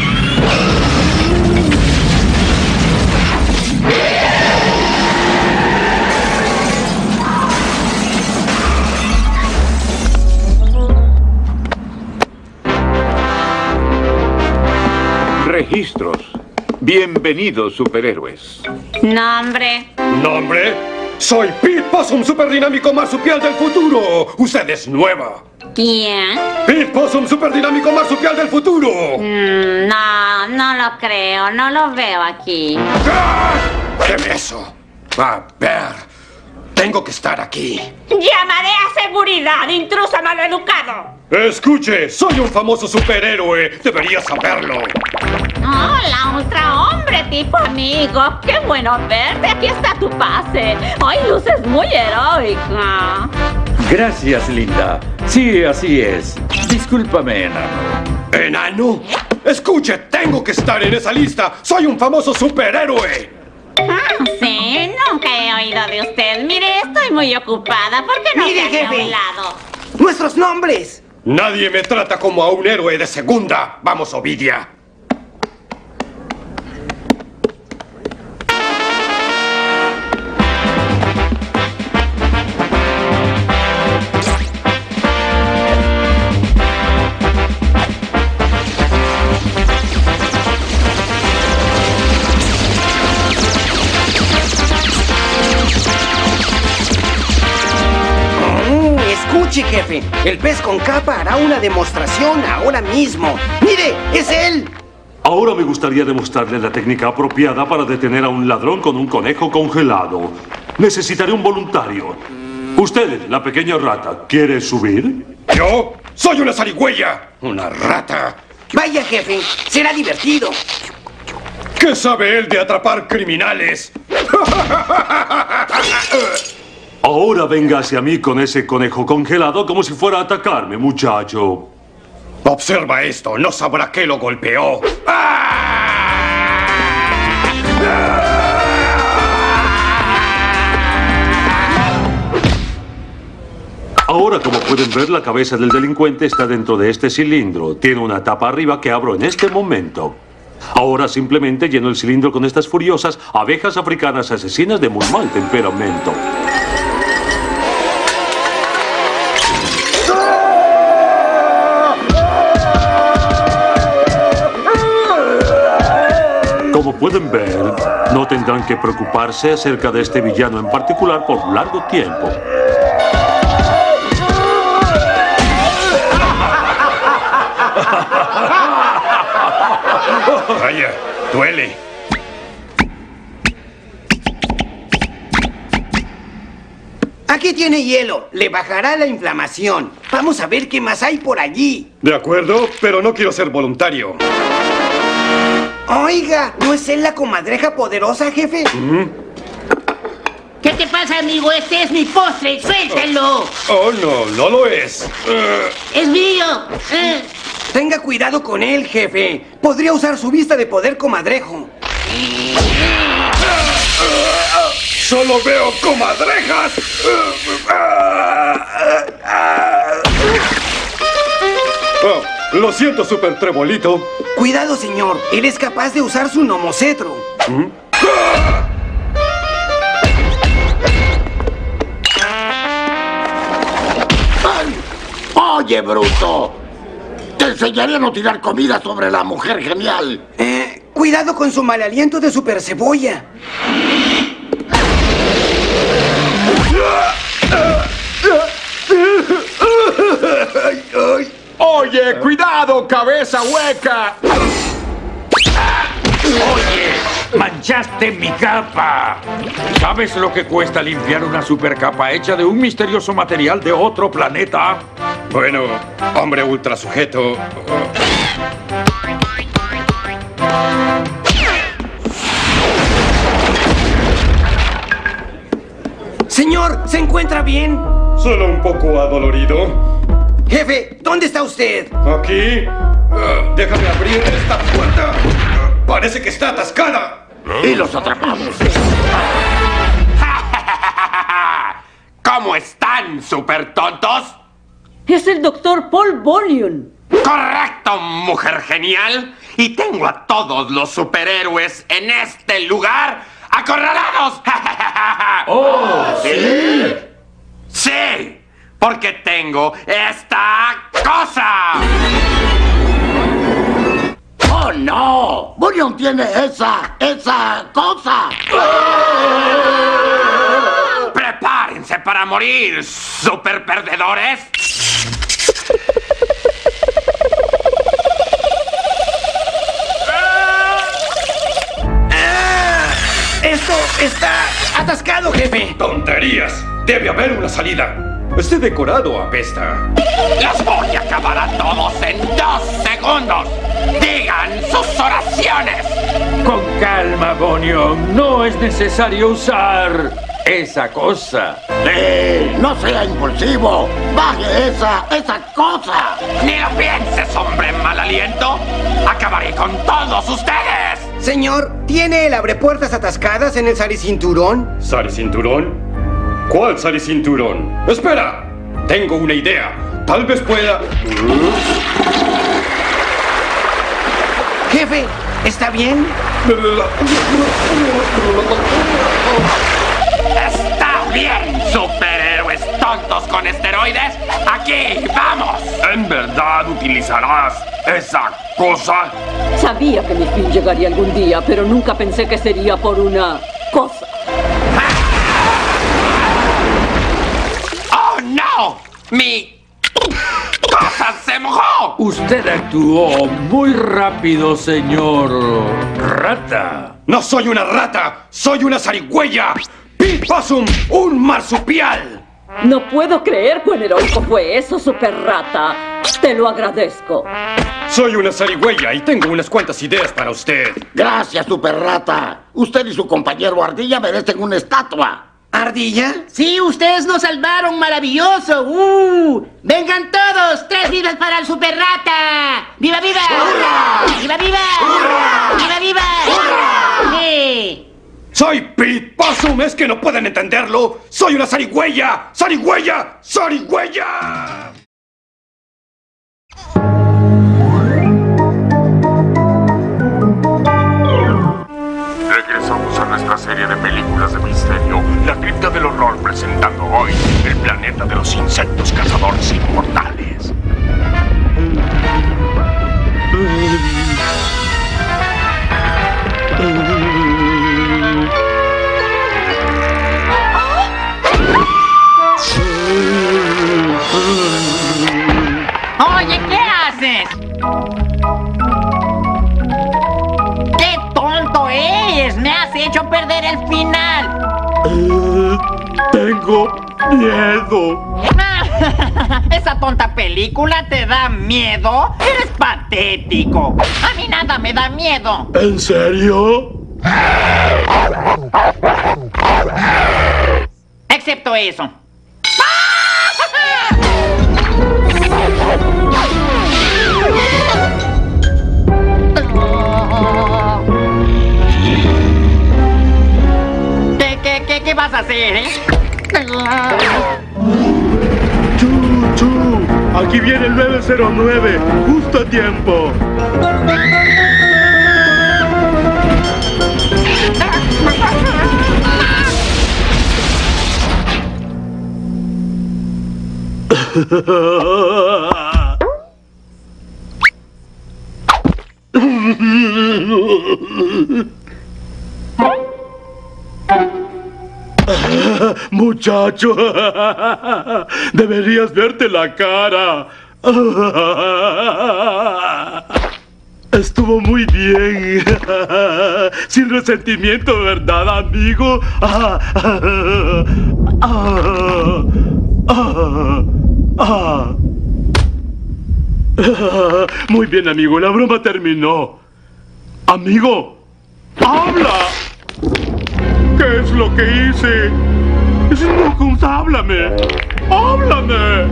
Registros. Bienvenidos, superhéroes. Nombre. ¿Nombre? Soy Pete Possum, superdinámico marsupial del futuro. Usted es nueva. ¿Quién? Pete Possum, superdinámico marsupial del futuro. Mm, no, no lo creo. No lo veo aquí. ¡Ah! Deme eso. A ver, tengo que estar aquí. Llamaré a seguridad, intruso maleducado. Escuche, soy un famoso superhéroe. Debería saberlo. Hola, ultra hombre tipo amigo. Qué bueno verte. Aquí está tu pase. Hoy luces muy heroica. Gracias, linda. Sí, así es. Discúlpame, enano. ¿Enano? Escuche, tengo que estar en esa lista. Soy un famoso superhéroe. Ah, sí, nunca he oído de usted. Mire, estoy muy ocupada. ¿Por qué no Mire, se hace a jefe. un lado? ¡Nuestros nombres! Nadie me trata como a un héroe de segunda. Vamos, Ovidia. Escuche, jefe. El pez con capa hará una demostración ahora mismo. ¡Mire! ¡Es él! Ahora me gustaría demostrarle la técnica apropiada para detener a un ladrón con un conejo congelado. Necesitaré un voluntario. Usted, la pequeña rata, ¿quiere subir? ¿Yo? ¡Soy una zarigüeya! ¡Una rata! Vaya, jefe. Será divertido. ¿Qué sabe él de atrapar criminales? Ahora venga hacia mí con ese conejo congelado como si fuera a atacarme, muchacho. Observa esto, no sabrá que lo golpeó. Ahora, como pueden ver, la cabeza del delincuente está dentro de este cilindro. Tiene una tapa arriba que abro en este momento. Ahora simplemente lleno el cilindro con estas furiosas abejas africanas asesinas de muy mal temperamento. Como pueden ver, no tendrán que preocuparse acerca de este villano en particular por largo tiempo. Vaya, duele. Aquí tiene hielo. Le bajará la inflamación. Vamos a ver qué más hay por allí. De acuerdo, pero no quiero ser voluntario. Oiga, ¿no es él la comadreja poderosa, jefe? ¿Mm? ¿Qué te pasa, amigo? Este es mi postre. ¡Suéltalo! Oh, no, no lo es. Uh... ¡Es mío! Uh. Tenga cuidado con él, jefe. Podría usar su vista de poder comadrejo. ¡Solo veo comadrejas! Oh, lo siento, Super Trebolito. Cuidado, señor. Él es capaz de usar su nomocetro. ¿Mm? ¡Oye, bruto! Te enseñaré a no tirar comida sobre la mujer genial. Eh, Cuidado con su mal aliento de super cebolla. Oye, cuidado, cabeza hueca. Oye, manchaste mi capa. ¿Sabes lo que cuesta limpiar una supercapa hecha de un misterioso material de otro planeta? Bueno, hombre ultra sujeto. Señor, ¿se encuentra bien? Solo un poco adolorido. Jefe, ¿dónde está usted? Aquí. Uh, déjame abrir esta puerta. Uh, parece que está atascada. Y los atrapamos. ¿Cómo están, super tontos? Es el doctor Paul Bunyan. Correcto, mujer genial. Y tengo a todos los superhéroes en este lugar acorralados. ¡Oh, sí! Sí, porque tengo esta cosa. ¡Oh, no! Bunyan tiene esa, esa cosa. Prepárense para morir, super perdedores. Esto está atascado, jefe. ¡Tonterías! Debe haber una salida. Este decorado apesta. ¡Los voy a acabar a todos en dos segundos! ¡Digan sus oraciones! Con calma, Bunyan. No es necesario usar esa cosa. ¡Eh! ¡No sea impulsivo! ¡Baje esa, esa cosa! ¡Ni lo pienses, hombre mal aliento! ¡Acabaré con todos ustedes! Señor, ¿tiene el abrepuertas atascadas en el saricinturón? ¿Saricinturón? ¿Cuál saricinturón? ¡Espera! Tengo una idea. Tal vez pueda... Jefe, ¿está bien? ¡Está bien, superhéroes tontos con esteroides! ¡Aquí, vamos! ¿En verdad utilizarás esa cosa? Sabía que mi fin llegaría algún día, pero nunca pensé que sería por una cosa. ¡Oh, no! ¡Mi cosa se mojó! Usted actuó muy rápido, señor Rata. ¡No soy una rata! ¡Soy una zarigüeya! ¡Pete Possum! ¡Un marsupial! No puedo creer cuán heroico fue eso, super rata. Te lo agradezco. Soy una zarigüeya y tengo unas cuantas ideas para usted. Gracias, super rata. Usted y su compañero Ardilla merecen una estatua. ¿Ardilla? Sí, ustedes nos salvaron, maravilloso. ¡Uh! ¡Vengan todos! ¡Tres vidas para el super rata! ¡Viva, viva! ¡Hurra! ¡Viva, viva! ¡Hurra! ¡Viva, viva! ¡Hurra! ¡Sí! ¡Soy Pete Possum! ¿Es que no pueden entenderlo? ¡Soy una zarigüeya! ¡Zarigüeya! ¡Zarigüeya! Regresamos a nuestra serie de películas de misterio, La Cripta del Horror, presentando hoy el planeta de los insectos cazadores inmortales. Oye, ¿qué haces? ¡Qué tonto eres! ¡Me has hecho perder el final! Uh, tengo miedo. ¿Esa tonta película te da miedo? ¡Eres patético! A mí nada me da miedo. ¿En serio? Excepto eso. ¿Qué, qué, qué, qué vas a hacer, eh? Chu, chu. Aquí viene el nueve cero nueve, justo a tiempo. Muchacho, deberías verte la cara. Estuvo muy bien. Sin resentimiento, ¿verdad, amigo? Ah, ah, ah, ah, ah. Muy bien, amigo. La broma terminó. Amigo, ¡habla! ¿Qué es lo que hice? Snookums, háblame. ¡Háblame!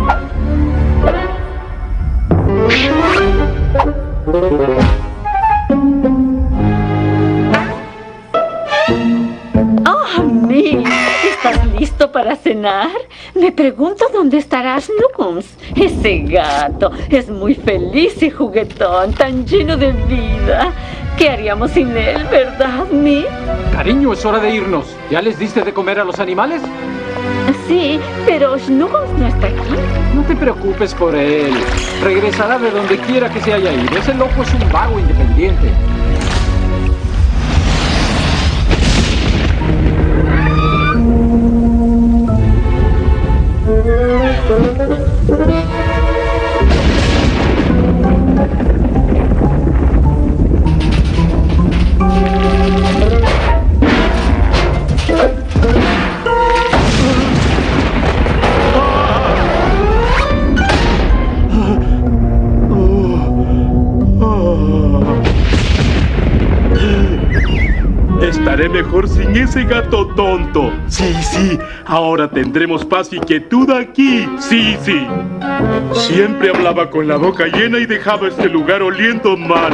Oh, Mitt, ¿estás listo para cenar? Me pregunto dónde estará Snookums. Ese gato es muy feliz y juguetón, tan lleno de vida. ¿Qué haríamos sin él, verdad, Mitt? Cariño, es hora de irnos. ¿Ya les diste de comer a los animales? Sí, pero Snookums no está aquí. No te preocupes por él. Regresará de donde quiera que se haya ido. Ese loco es un vago independiente. Estaré mejor sin ese gato tonto. Sí, sí, ahora tendremos paz y quietud aquí. Sí, sí. Siempre hablaba con la boca llena y dejaba este lugar oliendo mal.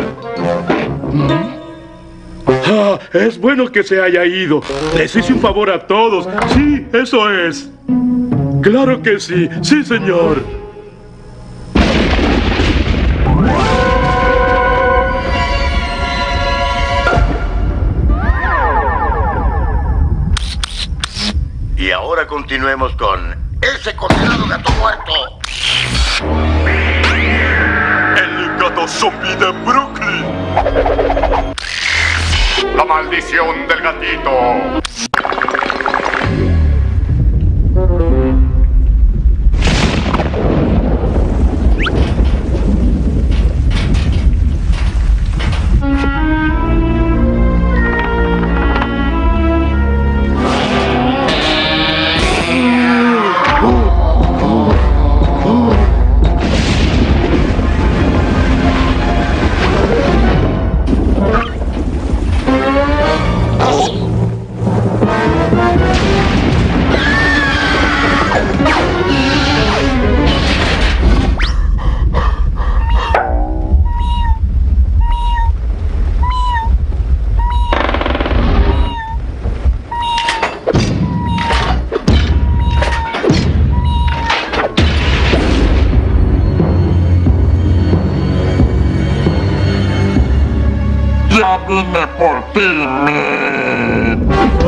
Ah, es bueno que se haya ido. Les hice un favor a todos. Sí, eso es. Claro que sí. Sí, señor. Y ahora continuemos con ese condenado gato muerto. El gato zombie de Brooklyn. La maldición del gatito. Ya vine por ti, Mitt.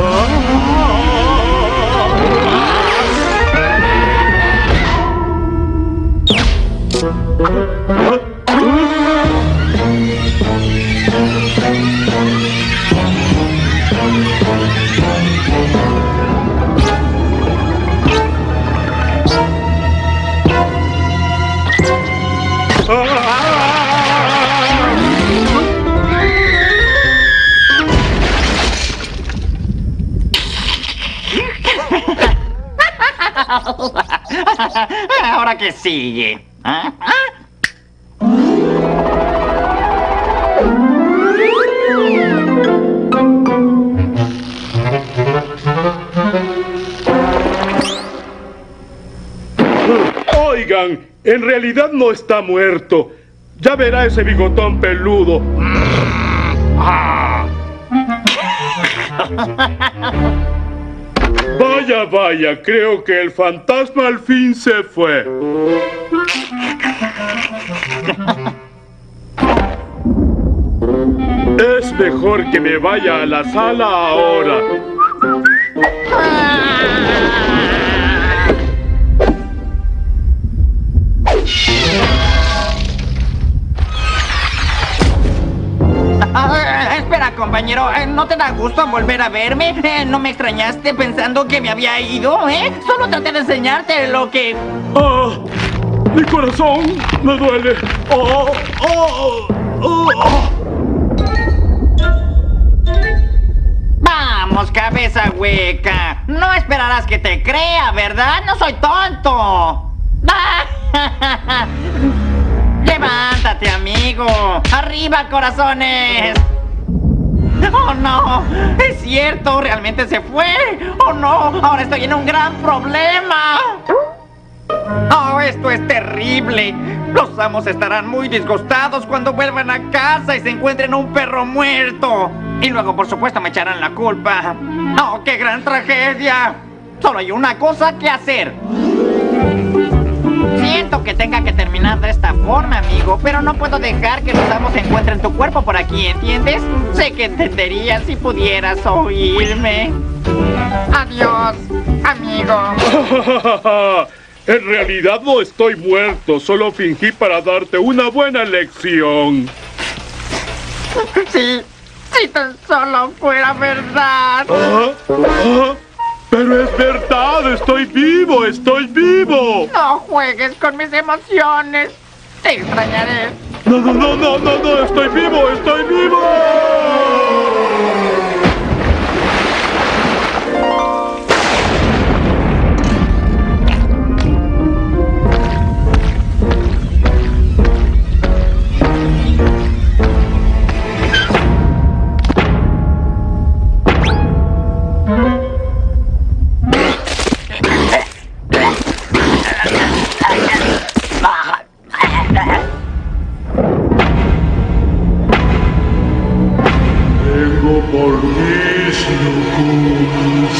Ahora que sigue. ¿Ah? ¿Ah? Oigan, en realidad no está muerto. Ya verá ese bigotón peludo. Ah. Vaya, vaya, creo que el fantasma al fin se fue. Es mejor que me vaya a la sala ahora. compañero, eh, ¿no te da gusto volver a verme? Eh, ¿No me extrañaste pensando que me había ido, eh? Solo traté de enseñarte lo que... ¡Ah! ¡Mi corazón me duele! ¡Oh! ¡Oh! ¡Oh! ¡Oh! Vamos, cabeza hueca. No esperarás que te crea, ¿verdad? No soy tonto. Levántate, amigo. Arriba, corazones. Oh, no. Es cierto, realmente se fue. Oh, no. Ahora estoy en un gran problema. Oh, esto es terrible. Los amos estarán muy disgustados cuando vuelvan a casa y se encuentren un perro muerto. Y luego, por supuesto, me echarán la culpa. ¡Oh, qué gran tragedia! Solo hay una cosa que hacer. Siento que tenga que terminar de esta forma, amigo, pero no puedo dejar que los amos encuentren tu cuerpo por aquí, ¿entiendes? Sé que entenderías si pudieras oírme. Adiós, amigo. En realidad no estoy muerto, solo fingí para darte una buena lección. Sí, si tan solo fuera verdad. ¿Ah? ¿Ah? Pero es verdad, estoy vivo, estoy vivo. No juegues con mis emociones. Te extrañaré. No, no, no, no, no, no, estoy vivo, estoy vivo. Vengo por mis locuras.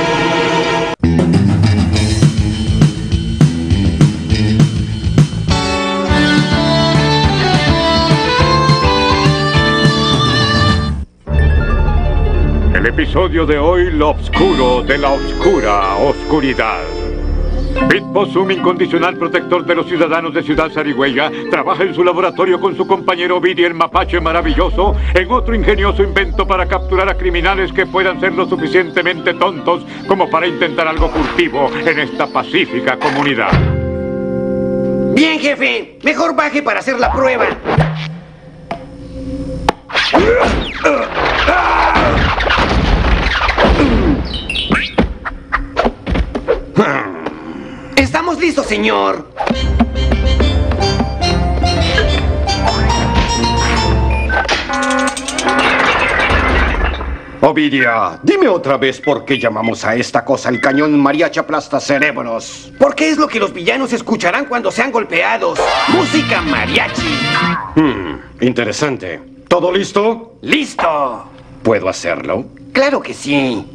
El episodio de hoy, lo obscuro de la oscura oscuridad. Pete Possum, incondicional protector de los ciudadanos de Ciudad Zarigüeya, trabaja en su laboratorio con su compañero Billy el mapache maravilloso en otro ingenioso invento para capturar a criminales que puedan ser lo suficientemente tontos como para intentar algo furtivo en esta pacífica comunidad. Bien, jefe. Mejor baje para hacer la prueba. Estamos listos, señor. Ovidia, dime otra vez por qué llamamos a esta cosa el cañón mariachi aplasta cerebros. Porque es lo que los villanos escucharán cuando sean golpeados. Música mariachi. Hmm, interesante. ¿Todo listo? ¡Listo! ¿Puedo hacerlo? Claro que sí.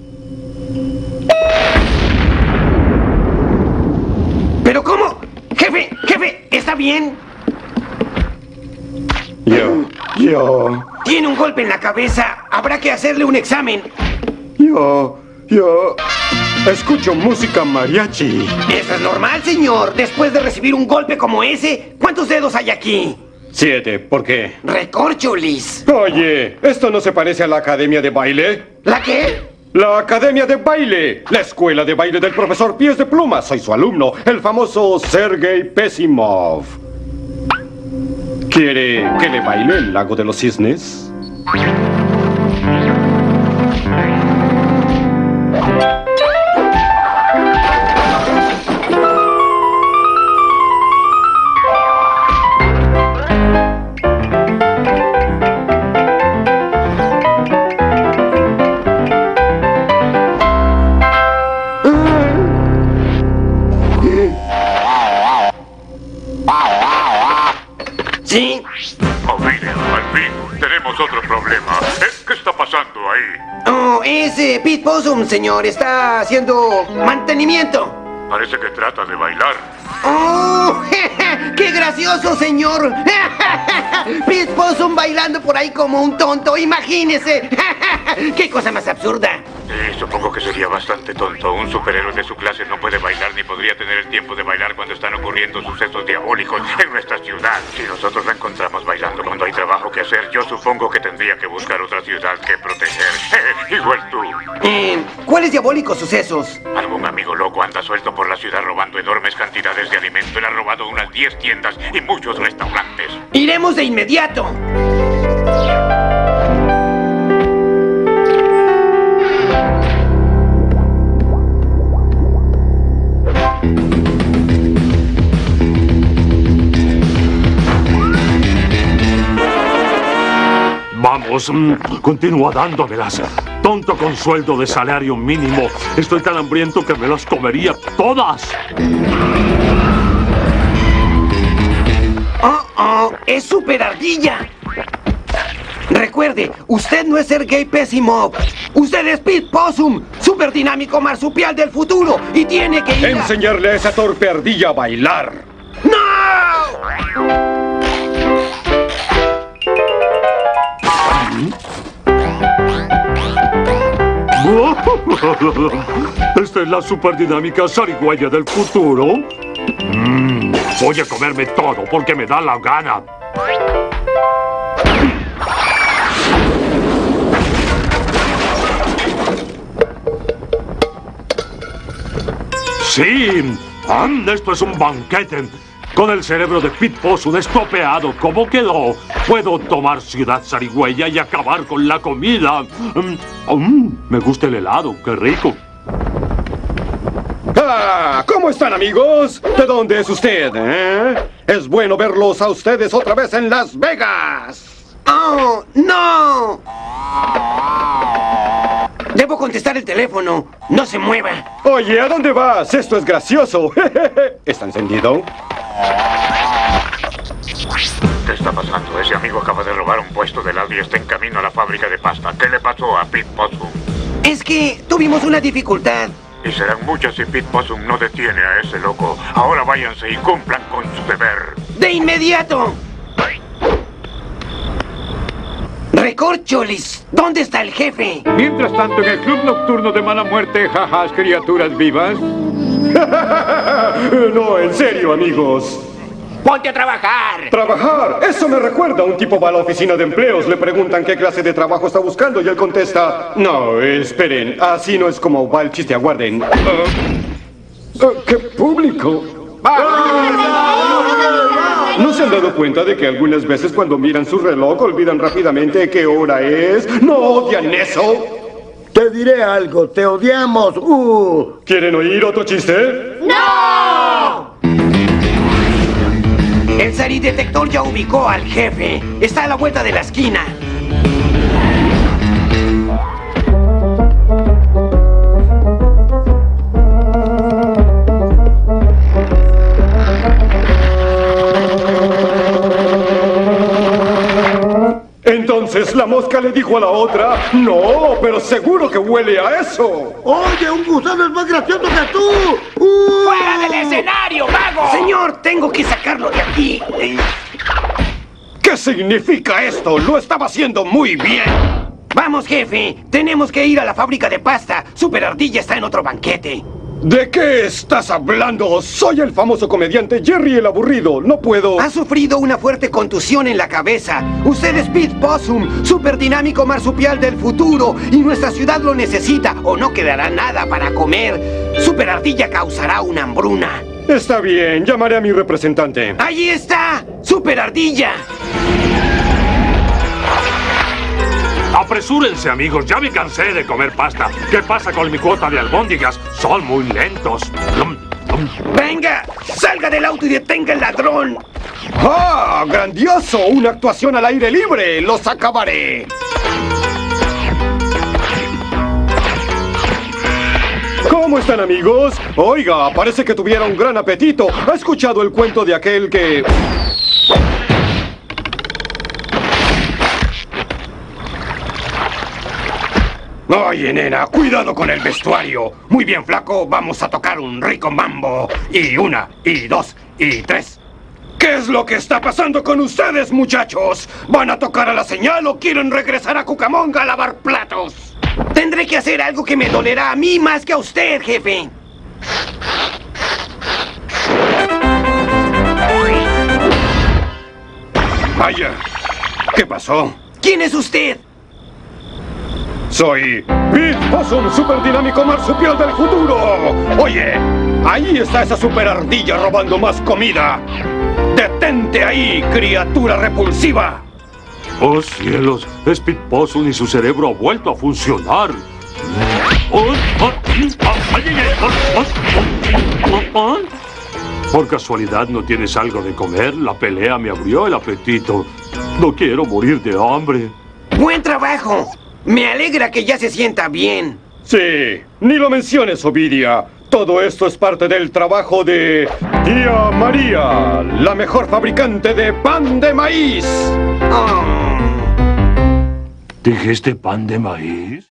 ¿Pero cómo? Jefe, jefe, ¿está bien? Yo, yo, Tiene un golpe en la cabeza. Habrá que hacerle un examen. yo, yo... Escucho música mariachi. Eso es normal, señor. Después de recibir un golpe como ese, ¿cuántos dedos hay aquí? Siete, ¿por qué? Recorcholis. Oye, ¿esto no se parece a la academia de baile? ¿La qué? La Academia de Baile, la escuela de baile del profesor Pies de Pluma. Soy su alumno, el famoso Sergei Pesimov. ¿Quiere que le baile el lago de los cisnes? ¿Sí? Ovidia, al fin, tenemos otro problema. ¿Eh? ¿Qué está pasando ahí? Oh, es eh, Pete Possum, señor. Está haciendo mantenimiento. Parece que trata de bailar. ¡Oh! ¡Qué gracioso, señor! Pete Possum bailando por ahí como un tonto, imagínese. ¡Qué cosa más absurda! Sí, supongo que sería bastante tonto. Un superhéroe de su clase no puede bailar ni podría tener el tiempo de bailar cuando están ocurriendo sucesos diabólicos en nuestra ciudad. Si nosotros la encontramos bailando cuando hay trabajo que hacer, yo supongo que tendría que buscar otra ciudad que igual tú. Eh, ¿Cuáles diabólicos sucesos? Algún amigo loco anda suelto por la ciudad robando enormes cantidades de alimento. Él ha robado unas diez tiendas y muchos restaurantes. ¡Iremos de inmediato! Vamos, mm, continúa dándomelas. Tonto con sueldo de salario mínimo. Estoy tan hambriento que me las comería todas. ¡Oh, oh! ¡Es Super Ardilla! Recuerde, usted no es Sergey Pésimo. Usted es Pete Possum, super dinámico marsupial del futuro. Y tiene que ir a... Enseñarle a esa torpe ardilla a bailar. ¡No! Esta es la superdinámica zarigüeya del futuro. Mm, voy a comerme todo porque me da la gana. Sí, mm, esto es un banquete. Con el cerebro de Pete Possum estropeado como quedó, puedo tomar Ciudad Zarigüeya y acabar con la comida. Mm, mm, me gusta el helado, qué rico. ¡Ah! ¿Cómo están, amigos? ¿De dónde es usted, eh? Es bueno verlos a ustedes otra vez en Las Vegas. ¡Oh, no! Debo contestar el teléfono. No se mueva. Oye, ¿a dónde vas? Esto es gracioso. ¿Está encendido? ¿Qué está pasando? Ese amigo acaba de robar un puesto de helado y está en camino a la fábrica de pasta. ¿Qué le pasó a Pete Possum? Es que tuvimos una dificultad. Y serán muchas si Pete Possum no detiene a ese loco. Ahora váyanse y cumplan con su deber. ¡De inmediato! Recorcholis, ¿dónde está el jefe? Mientras tanto, en el club nocturno de mala muerte, jajas, criaturas vivas. No, en serio, amigos. ¡Ponte a trabajar! ¡Trabajar! Eso me recuerda. Un tipo va a la oficina de empleos, le preguntan qué clase de trabajo está buscando y él contesta: no, esperen, así no es como va el chiste, aguarden. Uh, uh, ¡Qué público! ¿No se han dado cuenta de que algunas veces cuando miran su reloj olvidan rápidamente qué hora es? ¿No odian eso? Te diré algo, te odiamos. Uh. ¿Quieren oír otro chiste? ¡No! El Zaridetector ya ubicó al jefe. Está a la vuelta de la esquina. Entonces la mosca le dijo a la otra: no, pero seguro que huele a eso. Oye, un gusano es más gracioso que tú. ¡Uh! ¡Fuera del escenario, mago! Señor, tengo que sacarlo de aquí. ¿Qué significa esto? Lo estaba haciendo muy bien. Vamos, jefe. Tenemos que ir a la fábrica de pasta. Super Ardilla está en otro banquete. ¿De qué estás hablando? Soy el famoso comediante Jerry el Aburrido. No puedo... Ha sufrido una fuerte contusión en la cabeza. Usted es Pete Possum, super dinámico marsupial del futuro. Y nuestra ciudad lo necesita o no quedará nada para comer. Super Ardilla causará una hambruna. Está bien, llamaré a mi representante. ¡Allí está! ¡Super Ardilla! Apresúrense, amigos, ya me cansé de comer pasta. ¿Qué pasa con mi cuota de albóndigas? Son muy lentos. ¡Venga! ¡Salga del auto y detenga el ladrón! ¡Ah! ¡Grandioso! ¡Una actuación al aire libre! ¡Los acabaré! ¿Cómo están, amigos? Oiga, parece que tuviera un gran apetito. ¿Ha escuchado el cuento de aquel que... Oye, nena, cuidado con el vestuario. Muy bien, flaco, vamos a tocar un rico mambo. Y una, y dos, y tres. ¿Qué es lo que está pasando con ustedes, muchachos? ¿Van a tocar a la señal o quieren regresar a Cucamonga a lavar platos? Tendré que hacer algo que me dolerá a mí más que a usted, jefe. Vaya, ¿qué pasó? ¿Quién es usted? Soy Pete Possum, super dinámico marsupial del futuro. Oye, ahí está esa super ardilla robando más comida. ¡Detente ahí, criatura repulsiva! ¡Oh, cielos! Es Pete Possum y su cerebro ha vuelto a funcionar. ¿Por casualidad no tienes algo de comer? La pelea me abrió el apetito. No quiero morir de hambre. ¡Buen trabajo! Me alegra que ya se sienta bien. Sí, ni lo menciones, Ovidia. Todo esto es parte del trabajo de Tía María, la mejor fabricante de pan de maíz. Oh. ¿Dijiste pan de maíz?